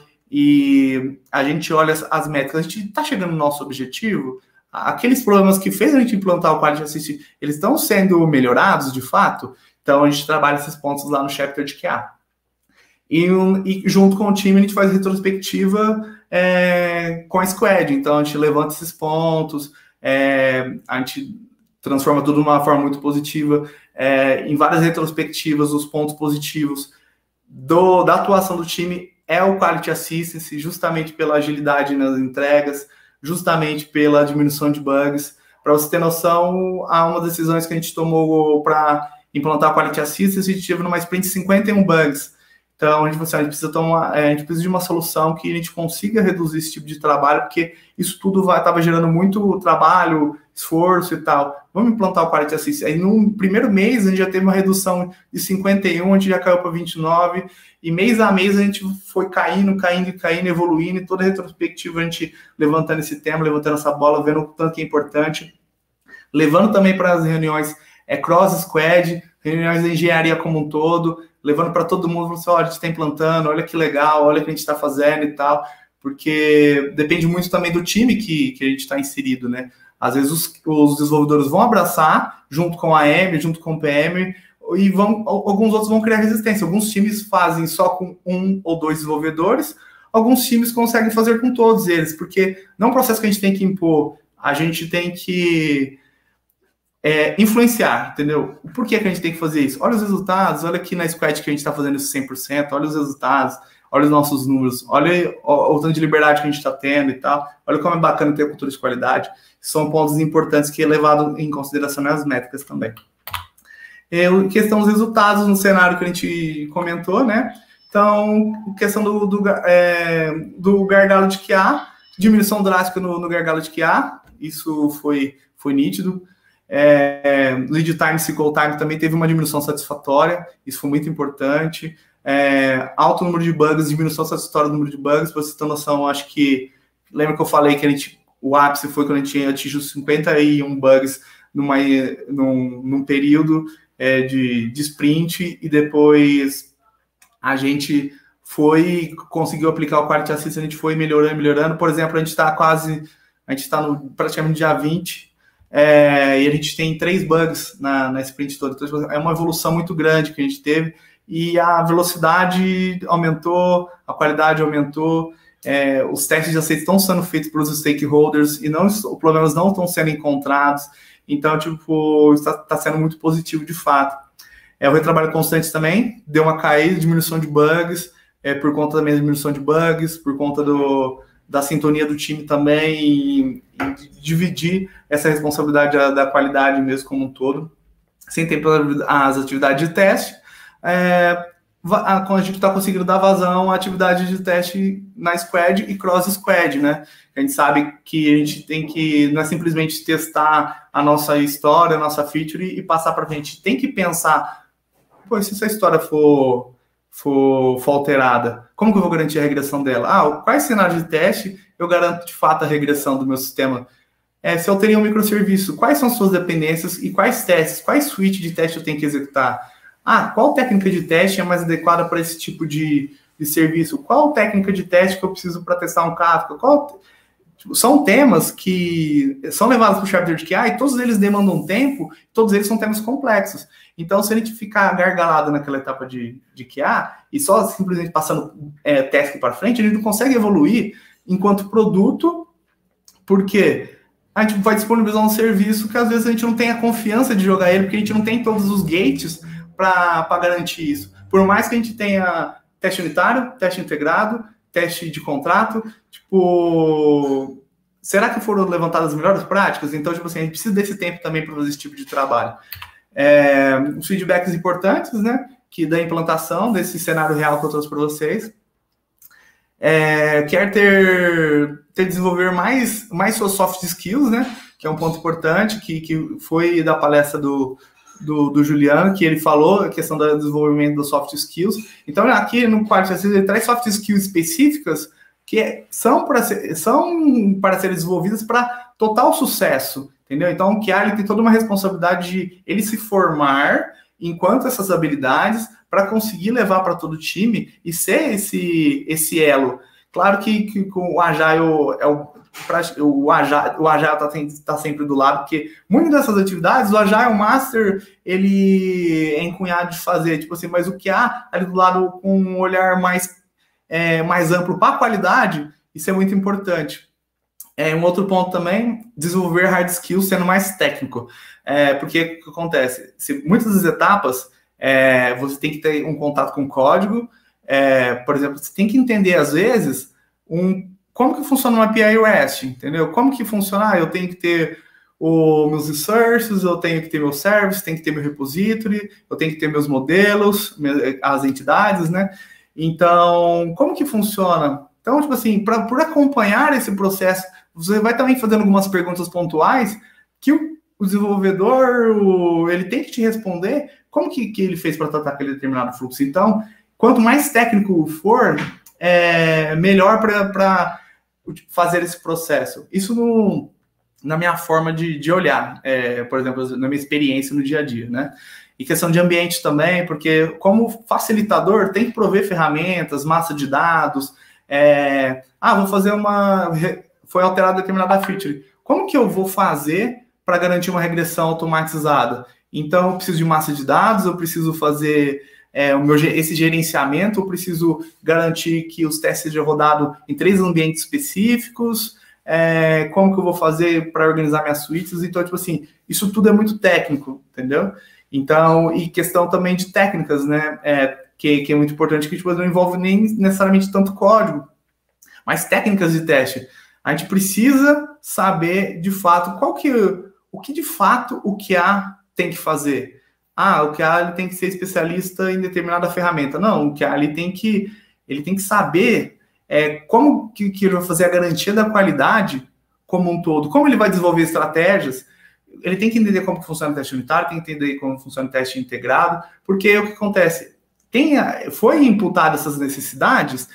e a gente olha as, as métricas, a gente está chegando no nosso objetivo, aqueles problemas que fez a gente implantar o Quality Assistant, eles estão sendo melhorados de fato, então a gente trabalha esses pontos lá no chapter de Q A. E, um, e junto com o time a gente faz retrospectiva é, com a Squad, então a gente levanta esses pontos, é, a gente transforma tudo de uma forma muito positiva, é, em várias retrospectivas, os pontos positivos do, da atuação do time é o Quality Assistance, justamente pela agilidade nas entregas, justamente pela diminuição de bugs. Para você ter noção, há uma das decisões que a gente tomou para implantar o Quality Assistance, a gente teve numa sprint cinquenta e um bugs. Então, a gente, assim, a gente precisa tomar, a gente precisa de uma solução que a gente consiga reduzir esse tipo de trabalho, porque isso tudo estava gerando muito trabalho, esforço e tal. Vamos implantar o Quality Assist. Aí, no primeiro mês, a gente já teve uma redução de cinquenta e um, a gente já caiu para vinte e nove, e mês a mês a gente foi caindo, caindo, caindo, evoluindo, e toda a retrospectiva a gente levantando esse tema, levantando essa bola, vendo o tanto que é importante, levando também para as reuniões é, cross-squad, reuniões de engenharia como um todo, levando para todo mundo, falando assim, olha, a gente está implantando, olha que legal, olha o que a gente está fazendo e tal, porque depende muito também do time que, que a gente está inserido, né? Às vezes os, os desenvolvedores vão abraçar, junto com a A M, junto com o P M, e vão, alguns outros vão criar resistência. Alguns times fazem só com um ou dois desenvolvedores, alguns times conseguem fazer com todos eles, porque não é um processo que a gente tem que impor, a gente tem que é, influenciar, entendeu? Por que, que a gente tem que fazer isso? Olha os resultados, olha aqui na Squad que a gente está fazendo isso cem por cento, olha os resultados, olha os nossos números, olha o, o tanto de liberdade que a gente está tendo e tal, olha como é bacana ter a cultura de qualidade. São pontos importantes que é levado em consideração nas métricas também. É, questão dos resultados no cenário que a gente comentou, né? Então, questão do, do, é, do gargalo de Q A, diminuição drástica no, no gargalo de Q A, isso foi, foi nítido. É, lead time, cycle time também teve uma diminuição satisfatória, isso foi muito importante. É, alto número de bugs, diminuição satisfatória do número de bugs, para vocês terem noção, acho que, lembra que eu falei que a gente, o ápice foi quando a gente atingiu cinquenta e um bugs numa, num, num período é, de, de sprint, e depois a gente foi, conseguiu aplicar o Quality Assist, a gente foi melhorando, melhorando. Por exemplo, a gente está quase, a gente está no praticamente dia vinte, é, e a gente tem três bugs na, na sprint toda. Então, é uma evolução muito grande que a gente teve, e a velocidade aumentou, a qualidade aumentou, é, os testes de aceito estão sendo feitos pelos stakeholders, e não, os problemas não estão sendo encontrados. Então, tipo, está, está sendo muito positivo de fato. É, o retrabalho constante também deu uma caída, diminuição de bugs, é, por conta também da diminuição de bugs, por conta do, da sintonia do time também, e, e dividir essa responsabilidade da, da qualidade mesmo como um todo, sem ter as atividades de teste. É, a, quando a gente está conseguindo dar vazão à atividade de teste na Squad e cross-Squad, né? A gente sabe que a gente tem que, não é simplesmente testar a nossa história, a nossa feature e, e passar para frente. Tem que pensar, pô, se essa história for, for, for alterada, como que eu vou garantir a regressão dela? Ah, quais cenários de teste eu garanto de fato a regressão do meu sistema? É, se eu teria um microserviço, quais são as suas dependências e quais testes, quais suíte de teste eu tenho que executar? Ah, qual técnica de teste é mais adequada para esse tipo de, de serviço? Qual técnica de teste que eu preciso para testar um Kafka? Qual... São temas que são levados para o chapter de Q A e todos eles demandam tempo, todos eles são temas complexos. Então, se a gente ficar gargalado naquela etapa de, de Q A e só simplesmente passando é, teste para frente, a gente não consegue evoluir enquanto produto, porque a gente vai disponibilizar um serviço que às vezes a gente não tem a confiança de jogar ele, porque a gente não tem todos os gates para garantir isso. Por mais que a gente tenha teste unitário, teste integrado, teste de contrato, tipo, será que foram levantadas as melhores práticas? Então, tipo assim, a gente precisa desse tempo também para fazer esse tipo de trabalho. É, os feedbacks importantes, né, que da implantação desse cenário real que eu trouxe para vocês. É, quer ter, ter desenvolver mais, mais suas soft skills, né, que é um ponto importante, que, que foi da palestra do Do, do Juliano, que ele falou a questão do desenvolvimento das soft skills. Então, aqui no Quality Assist, ele traz soft skills específicas que são para ser, são para serem desenvolvidas para total sucesso, entendeu? Então, o Q A ele tem toda uma responsabilidade de ele se formar enquanto essas habilidades para conseguir levar para todo o time e ser esse, esse elo. Claro que, que com o Agile é o o Agile, o Agile tá, tá sempre do lado, porque muitas dessas atividades, o Agile Master, ele é encunhado de fazer, tipo assim, mas o que há ali do lado com um olhar mais, é, mais amplo para a qualidade, isso é muito importante. É, um outro ponto também, desenvolver hard skills sendo mais técnico, é, porque o que acontece? Se, muitas das etapas, é, você tem que ter um contato com o código, é, por exemplo, você tem que entender, às vezes, um como que funciona uma A P I REST, entendeu? Como que funciona? Ah, eu tenho que ter os meus resources, eu tenho que ter meu service, tenho que ter meu repository, eu tenho que ter meus modelos, as entidades, né? Então, como que funciona? Então, tipo assim, pra, por acompanhar esse processo, você vai também fazendo algumas perguntas pontuais que o, o desenvolvedor, o, ele tem que te responder como que, que ele fez para tratar aquele determinado fluxo. Então, quanto mais técnico for, é melhor para fazer esse processo. Isso no, na minha forma de, de olhar, é, por exemplo, na minha experiência no dia a dia, né? E questão de ambiente também, porque como facilitador tem que prover ferramentas, massa de dados, É, ah, vou fazer uma... Foi alterada determinada feature. Como que eu vou fazer para garantir uma regressão automatizada? Então, eu preciso de massa de dados, eu preciso fazer é, o meu, esse gerenciamento, eu preciso garantir que os testes sejam rodados em três ambientes específicos, é, como que eu vou fazer para organizar minhas suítes? Então, tipo assim, isso tudo é muito técnico, entendeu? Então, e questão também de técnicas, né? É, que, que é muito importante, que tipo, não envolve nem necessariamente tanto código, mas técnicas de teste. A gente precisa saber, de fato, qual que, o que de fato o Q A tem que fazer. Ah, o Q A ele tem que ser especialista em determinada ferramenta. Não, o Q A ele tem que, ele tem que saber é, como que, que ele vai fazer a garantia da qualidade como um todo, como ele vai desenvolver estratégias. Ele tem que entender como que funciona o teste unitário, tem que entender como funciona o teste integrado, porque o que acontece? Tem, foi imputado essas necessidades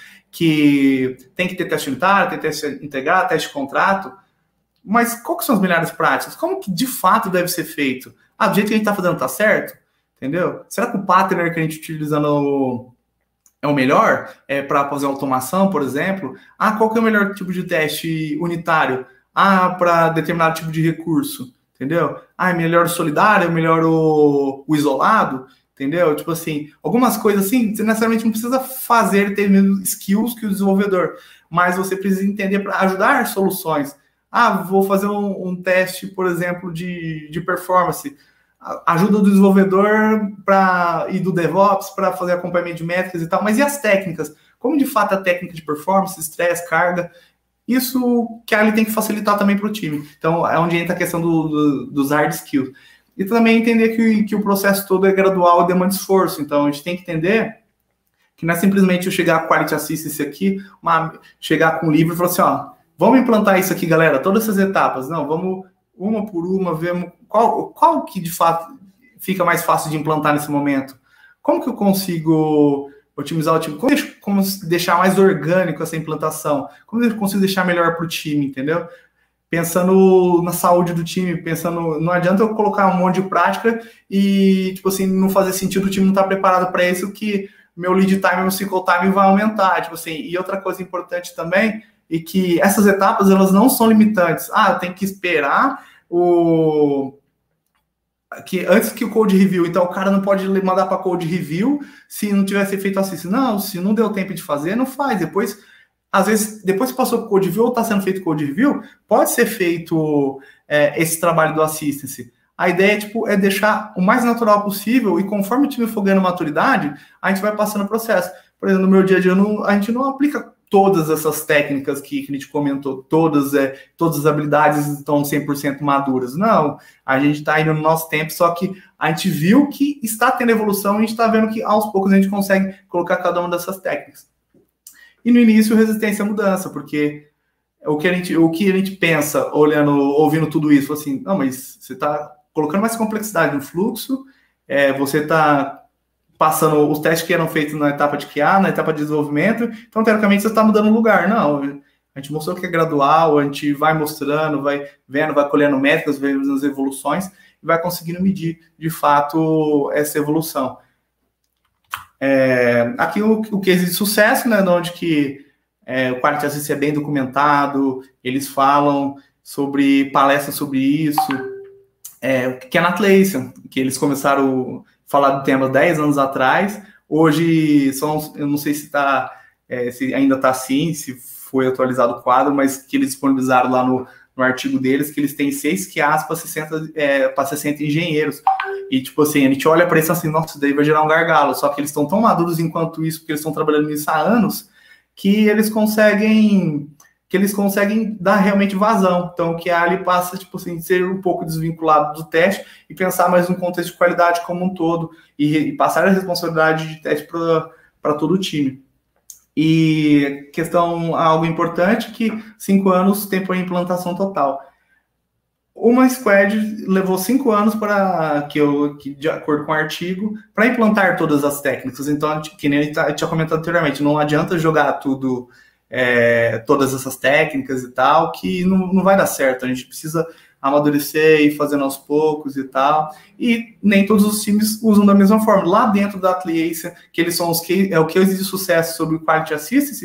que tem que ter teste unitário, tem teste integrado, teste de contrato, mas qual que são as melhores práticas? Como que de fato deve ser feito? Ah, do jeito que a gente está fazendo está certo? Entendeu? Será que o pattern que a gente utiliza no, é o melhor é, para fazer automação, por exemplo? Ah, qual que é o melhor tipo de teste unitário? Ah, para determinado tipo de recurso, entendeu? Ah, é melhor o solidário, é melhor o, o isolado? Entendeu? Tipo assim, algumas coisas assim, você necessariamente não precisa fazer ter mesmo skills que o desenvolvedor, mas você precisa entender para ajudar soluções. Ah, vou fazer um, um teste, por exemplo, de, de performance. Ajuda do desenvolvedor pra, e do DevOps para fazer acompanhamento de métricas e tal, mas e as técnicas? Como de fato a técnica de performance, estresse, carga, isso que ele tem que facilitar também para o time. Então, é onde entra a questão do, do, dos hard skills. E também entender que, que o processo todo é gradual e demanda esforço. Então, a gente tem que entender que não é simplesmente eu chegar com Quality Assistance aqui, uma, chegar com um livro e falar assim, ó, vamos implantar isso aqui, galera, todas essas etapas. Não, vamos uma por uma, ver qual, qual que de fato fica mais fácil de implantar nesse momento. Como que eu consigo otimizar o time? Como, como deixar mais orgânico essa implantação? Como eu consigo deixar melhor para o time, entendeu? Pensando na saúde do time, pensando, não adianta eu colocar um monte de prática e, tipo assim, não fazer sentido, o time não estar preparado para isso, que meu lead time, meu cycle time vai aumentar, tipo assim. E outra coisa importante também, é que essas etapas, elas não são limitantes. Ah, tem que esperar o... que antes que o code review, então o cara não pode mandar para code review se não tivesse feito assim. Não, se não deu tempo de fazer, não faz, depois... Às vezes, depois que passou o code review ou está sendo feito code review, pode ser feito é, esse trabalho do assistance. A ideia tipo, é deixar o mais natural possível e conforme o time for ganhando maturidade, a gente vai passando o processo. Por exemplo, no meu dia a dia, não, a gente não aplica todas essas técnicas que, que a gente comentou, todas, é, todas as habilidades estão cem por cento maduras. Não, a gente está indo no nosso tempo, só que a gente viu que está tendo evolução e a gente está vendo que aos poucos a gente consegue colocar cada uma dessas técnicas. E no início, resistência à mudança, porque o que a gente, o que a gente pensa, olhando, ouvindo tudo isso, assim, não, mas você está colocando mais complexidade no fluxo, é, você está passando os testes que eram feitos na etapa de Q A, na etapa de desenvolvimento, então, teoricamente, você está mudando o lugar. Não, a gente mostrou que é gradual, a gente vai mostrando, vai vendo, vai colhendo métricas, vendo as evoluções, e vai conseguindo medir, de fato, essa evolução. É, aqui o, o case de sucesso, né, onde que é, o Quality Assistance é bem documentado, eles falam sobre palestras sobre isso, é, que é na Atlassian, que eles começaram a falar do tema dez anos atrás, hoje, são, eu não sei se, tá, é, se ainda está assim, se foi atualizado o quadro, mas que eles disponibilizaram lá no, no artigo deles, que eles têm seis Q As para sessenta, é, para sessenta engenheiros. E, tipo assim, a gente olha para isso assim, nossa, isso daí vai gerar um gargalo. Só que eles estão tão maduros enquanto isso, porque eles estão trabalhando nisso há anos, que eles conseguem que eles conseguem dar realmente vazão. Então, o Q A ali passa, tipo assim, ser um pouco desvinculado do teste e pensar mais no contexto de qualidade como um todo e, e passar a responsabilidade de teste para todo o time. E questão, algo importante, que cinco anos tempo de implantação total. Uma squad levou cinco anos para, que eu, que, de acordo com o artigo, para implantar todas as técnicas. Então, que nem eu tinha comentado anteriormente, não adianta jogar tudo, é, todas essas técnicas e tal, que não, não vai dar certo. A gente precisa amadurecer e fazendo aos poucos e tal. E nem todos os times usam da mesma forma. Lá dentro da Atlassian, que eles são os que é o case de sucesso sobre o Quality Assistance,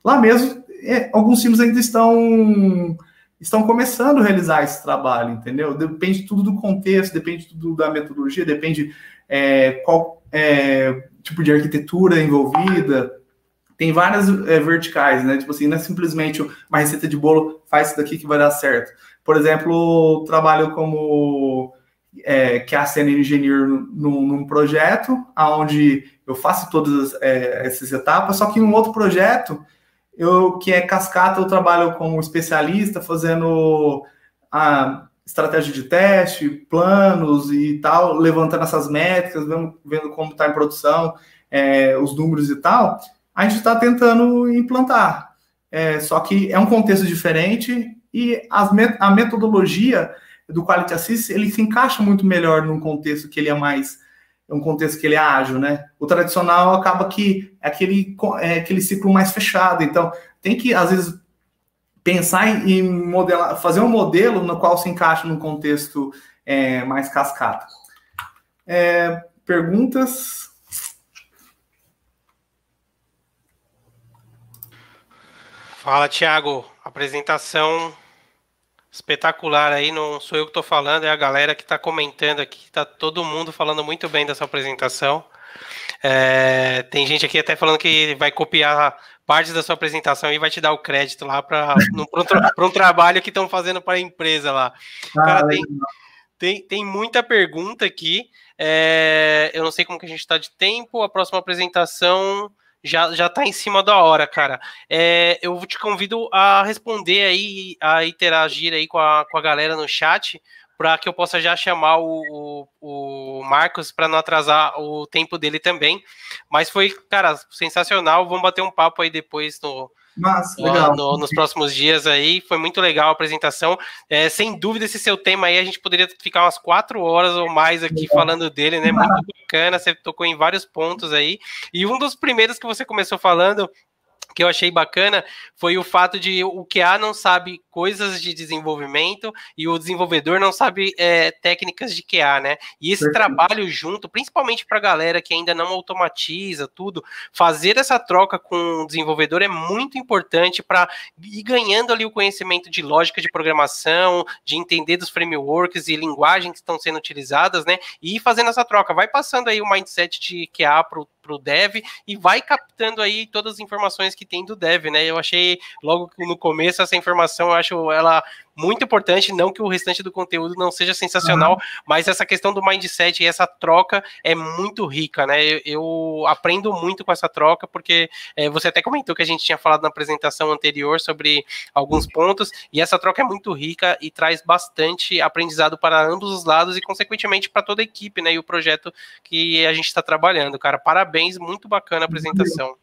Lá mesmo, é, alguns times ainda estão, estão começando a realizar esse trabalho, entendeu? Depende tudo do contexto, depende tudo da metodologia, depende é, qual é, tipo de arquitetura envolvida. Tem várias é, verticais, né? Tipo assim, não é simplesmente uma receita de bolo, faz isso daqui que vai dar certo. Por exemplo, trabalho como é, que a Senior Engineer num, num projeto, onde eu faço todas é, essas etapas, só que em um outro projeto, eu que é cascata, eu trabalho como especialista, fazendo a estratégia de teste, planos e tal, levantando essas métricas, vendo, vendo como está em produção, é, os números e tal. A gente está tentando implantar. É, só que é um contexto diferente e as, a metodologia do Quality Assist, ele se encaixa muito melhor num contexto que ele é mais, um contexto que ele é ágil, né? O tradicional acaba que é aquele, é aquele ciclo mais fechado, então tem que, às vezes, pensar em modelar, fazer um modelo no qual se encaixa num contexto é, mais cascata. É, perguntas? Fala, Thiago. Apresentação espetacular aí, não sou eu que estou falando, é a galera que está comentando aqui, está todo mundo falando muito bem dessa apresentação. É, tem gente aqui até falando que vai copiar partes da sua apresentação e vai te dar o crédito lá para um, um trabalho que estão fazendo para a empresa lá. Ah, Cara, tem, tem, tem muita pergunta aqui. É, eu não sei como que a gente está de tempo. A próxima apresentação já, já tá em cima da hora, cara. É, eu te convido a responder aí, a interagir aí com a, com a galera no chat, para que eu possa já chamar o, o, o Marcos para não atrasar o tempo dele também. Mas foi, cara, sensacional. Vamos bater um papo aí depois no, Mas, legal. no, nos próximos dias aí. Foi muito legal a apresentação. É, sem dúvida, esse seu tema aí, a gente poderia ficar umas quatro horas ou mais aqui legal. Falando dele, né? Muito bacana. Você tocou em vários pontos aí. E um dos primeiros que você começou falando, que eu achei bacana, foi o fato de o Q A não sabe coisas de desenvolvimento e o desenvolvedor não sabe é, técnicas de Q A, né? E esse Perfeito. Trabalho junto, principalmente para a galera que ainda não automatiza tudo, fazer essa troca com o desenvolvedor é muito importante para ir ganhando ali o conhecimento de lógica de programação, de entender dos frameworks e linguagens que estão sendo utilizadas, né? E ir fazendo essa troca. Vai passando aí o mindset de Q A para o dev e vai captando aí todas as informações que tem do dev, né? Eu achei logo no começo essa informação, eu acho ela muito importante, não que o restante do conteúdo não seja sensacional, uhum. Mas essa questão do mindset e essa troca é muito rica, né? Eu, eu aprendo muito com essa troca, porque é, você até comentou que a gente tinha falado na apresentação anterior sobre alguns pontos, e essa troca é muito rica e traz bastante aprendizado para ambos os lados e, consequentemente, para toda a equipe, né? E o projeto que a gente está trabalhando, cara. Parabéns, muito bacana a apresentação.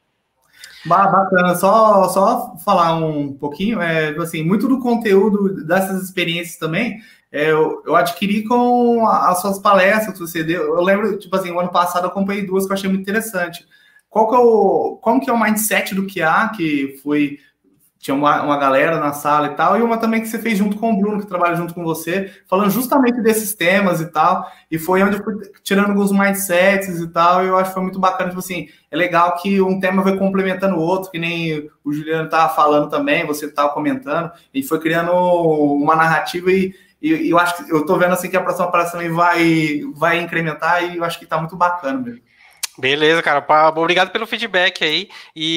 Bacana, só, só falar um pouquinho, é, assim, muito do conteúdo dessas experiências também, é, eu, eu adquiri com as suas palestras que você deu. Eu lembro, tipo assim, o ano passado eu acompanhei duas que eu achei muito interessante. Qual que é o, como que é o mindset do Q A, que foi, tinha uma, uma galera na sala e tal, e uma também que você fez junto com o Bruno, que trabalha junto com você, falando justamente desses temas e tal, e foi onde eu fui tirando alguns mindsets e tal, e eu acho que foi muito bacana, tipo assim, é legal que um tema vai complementando o outro, que nem o Juliano estava falando também, você estava comentando, e foi criando uma narrativa e, e, e eu acho que eu tô vendo assim que a próxima palestra também vai, vai incrementar e eu acho que tá muito bacana mesmo. Beleza, cara. Obrigado pelo feedback aí.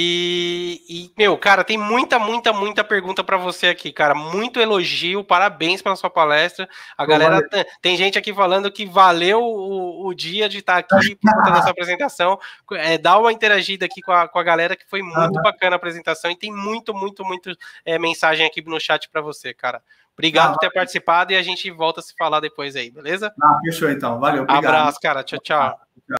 E, e, meu, cara, tem muita, muita, muita pergunta para você aqui, cara. Muito elogio, parabéns pela sua palestra. A galera, tem, tem gente aqui falando que valeu o, o dia de estar aqui por conta dessa apresentação. É, dá uma interagida aqui com a, com a galera, que foi muito uhum. bacana a apresentação. E tem muito, muito, muito é, mensagem aqui no chat para você, cara. Obrigado ah, por ter valeu. Participado e a gente volta a se falar depois aí, beleza? Ah, fechou então. Valeu, obrigado. Abraço, cara. Tchau, tchau.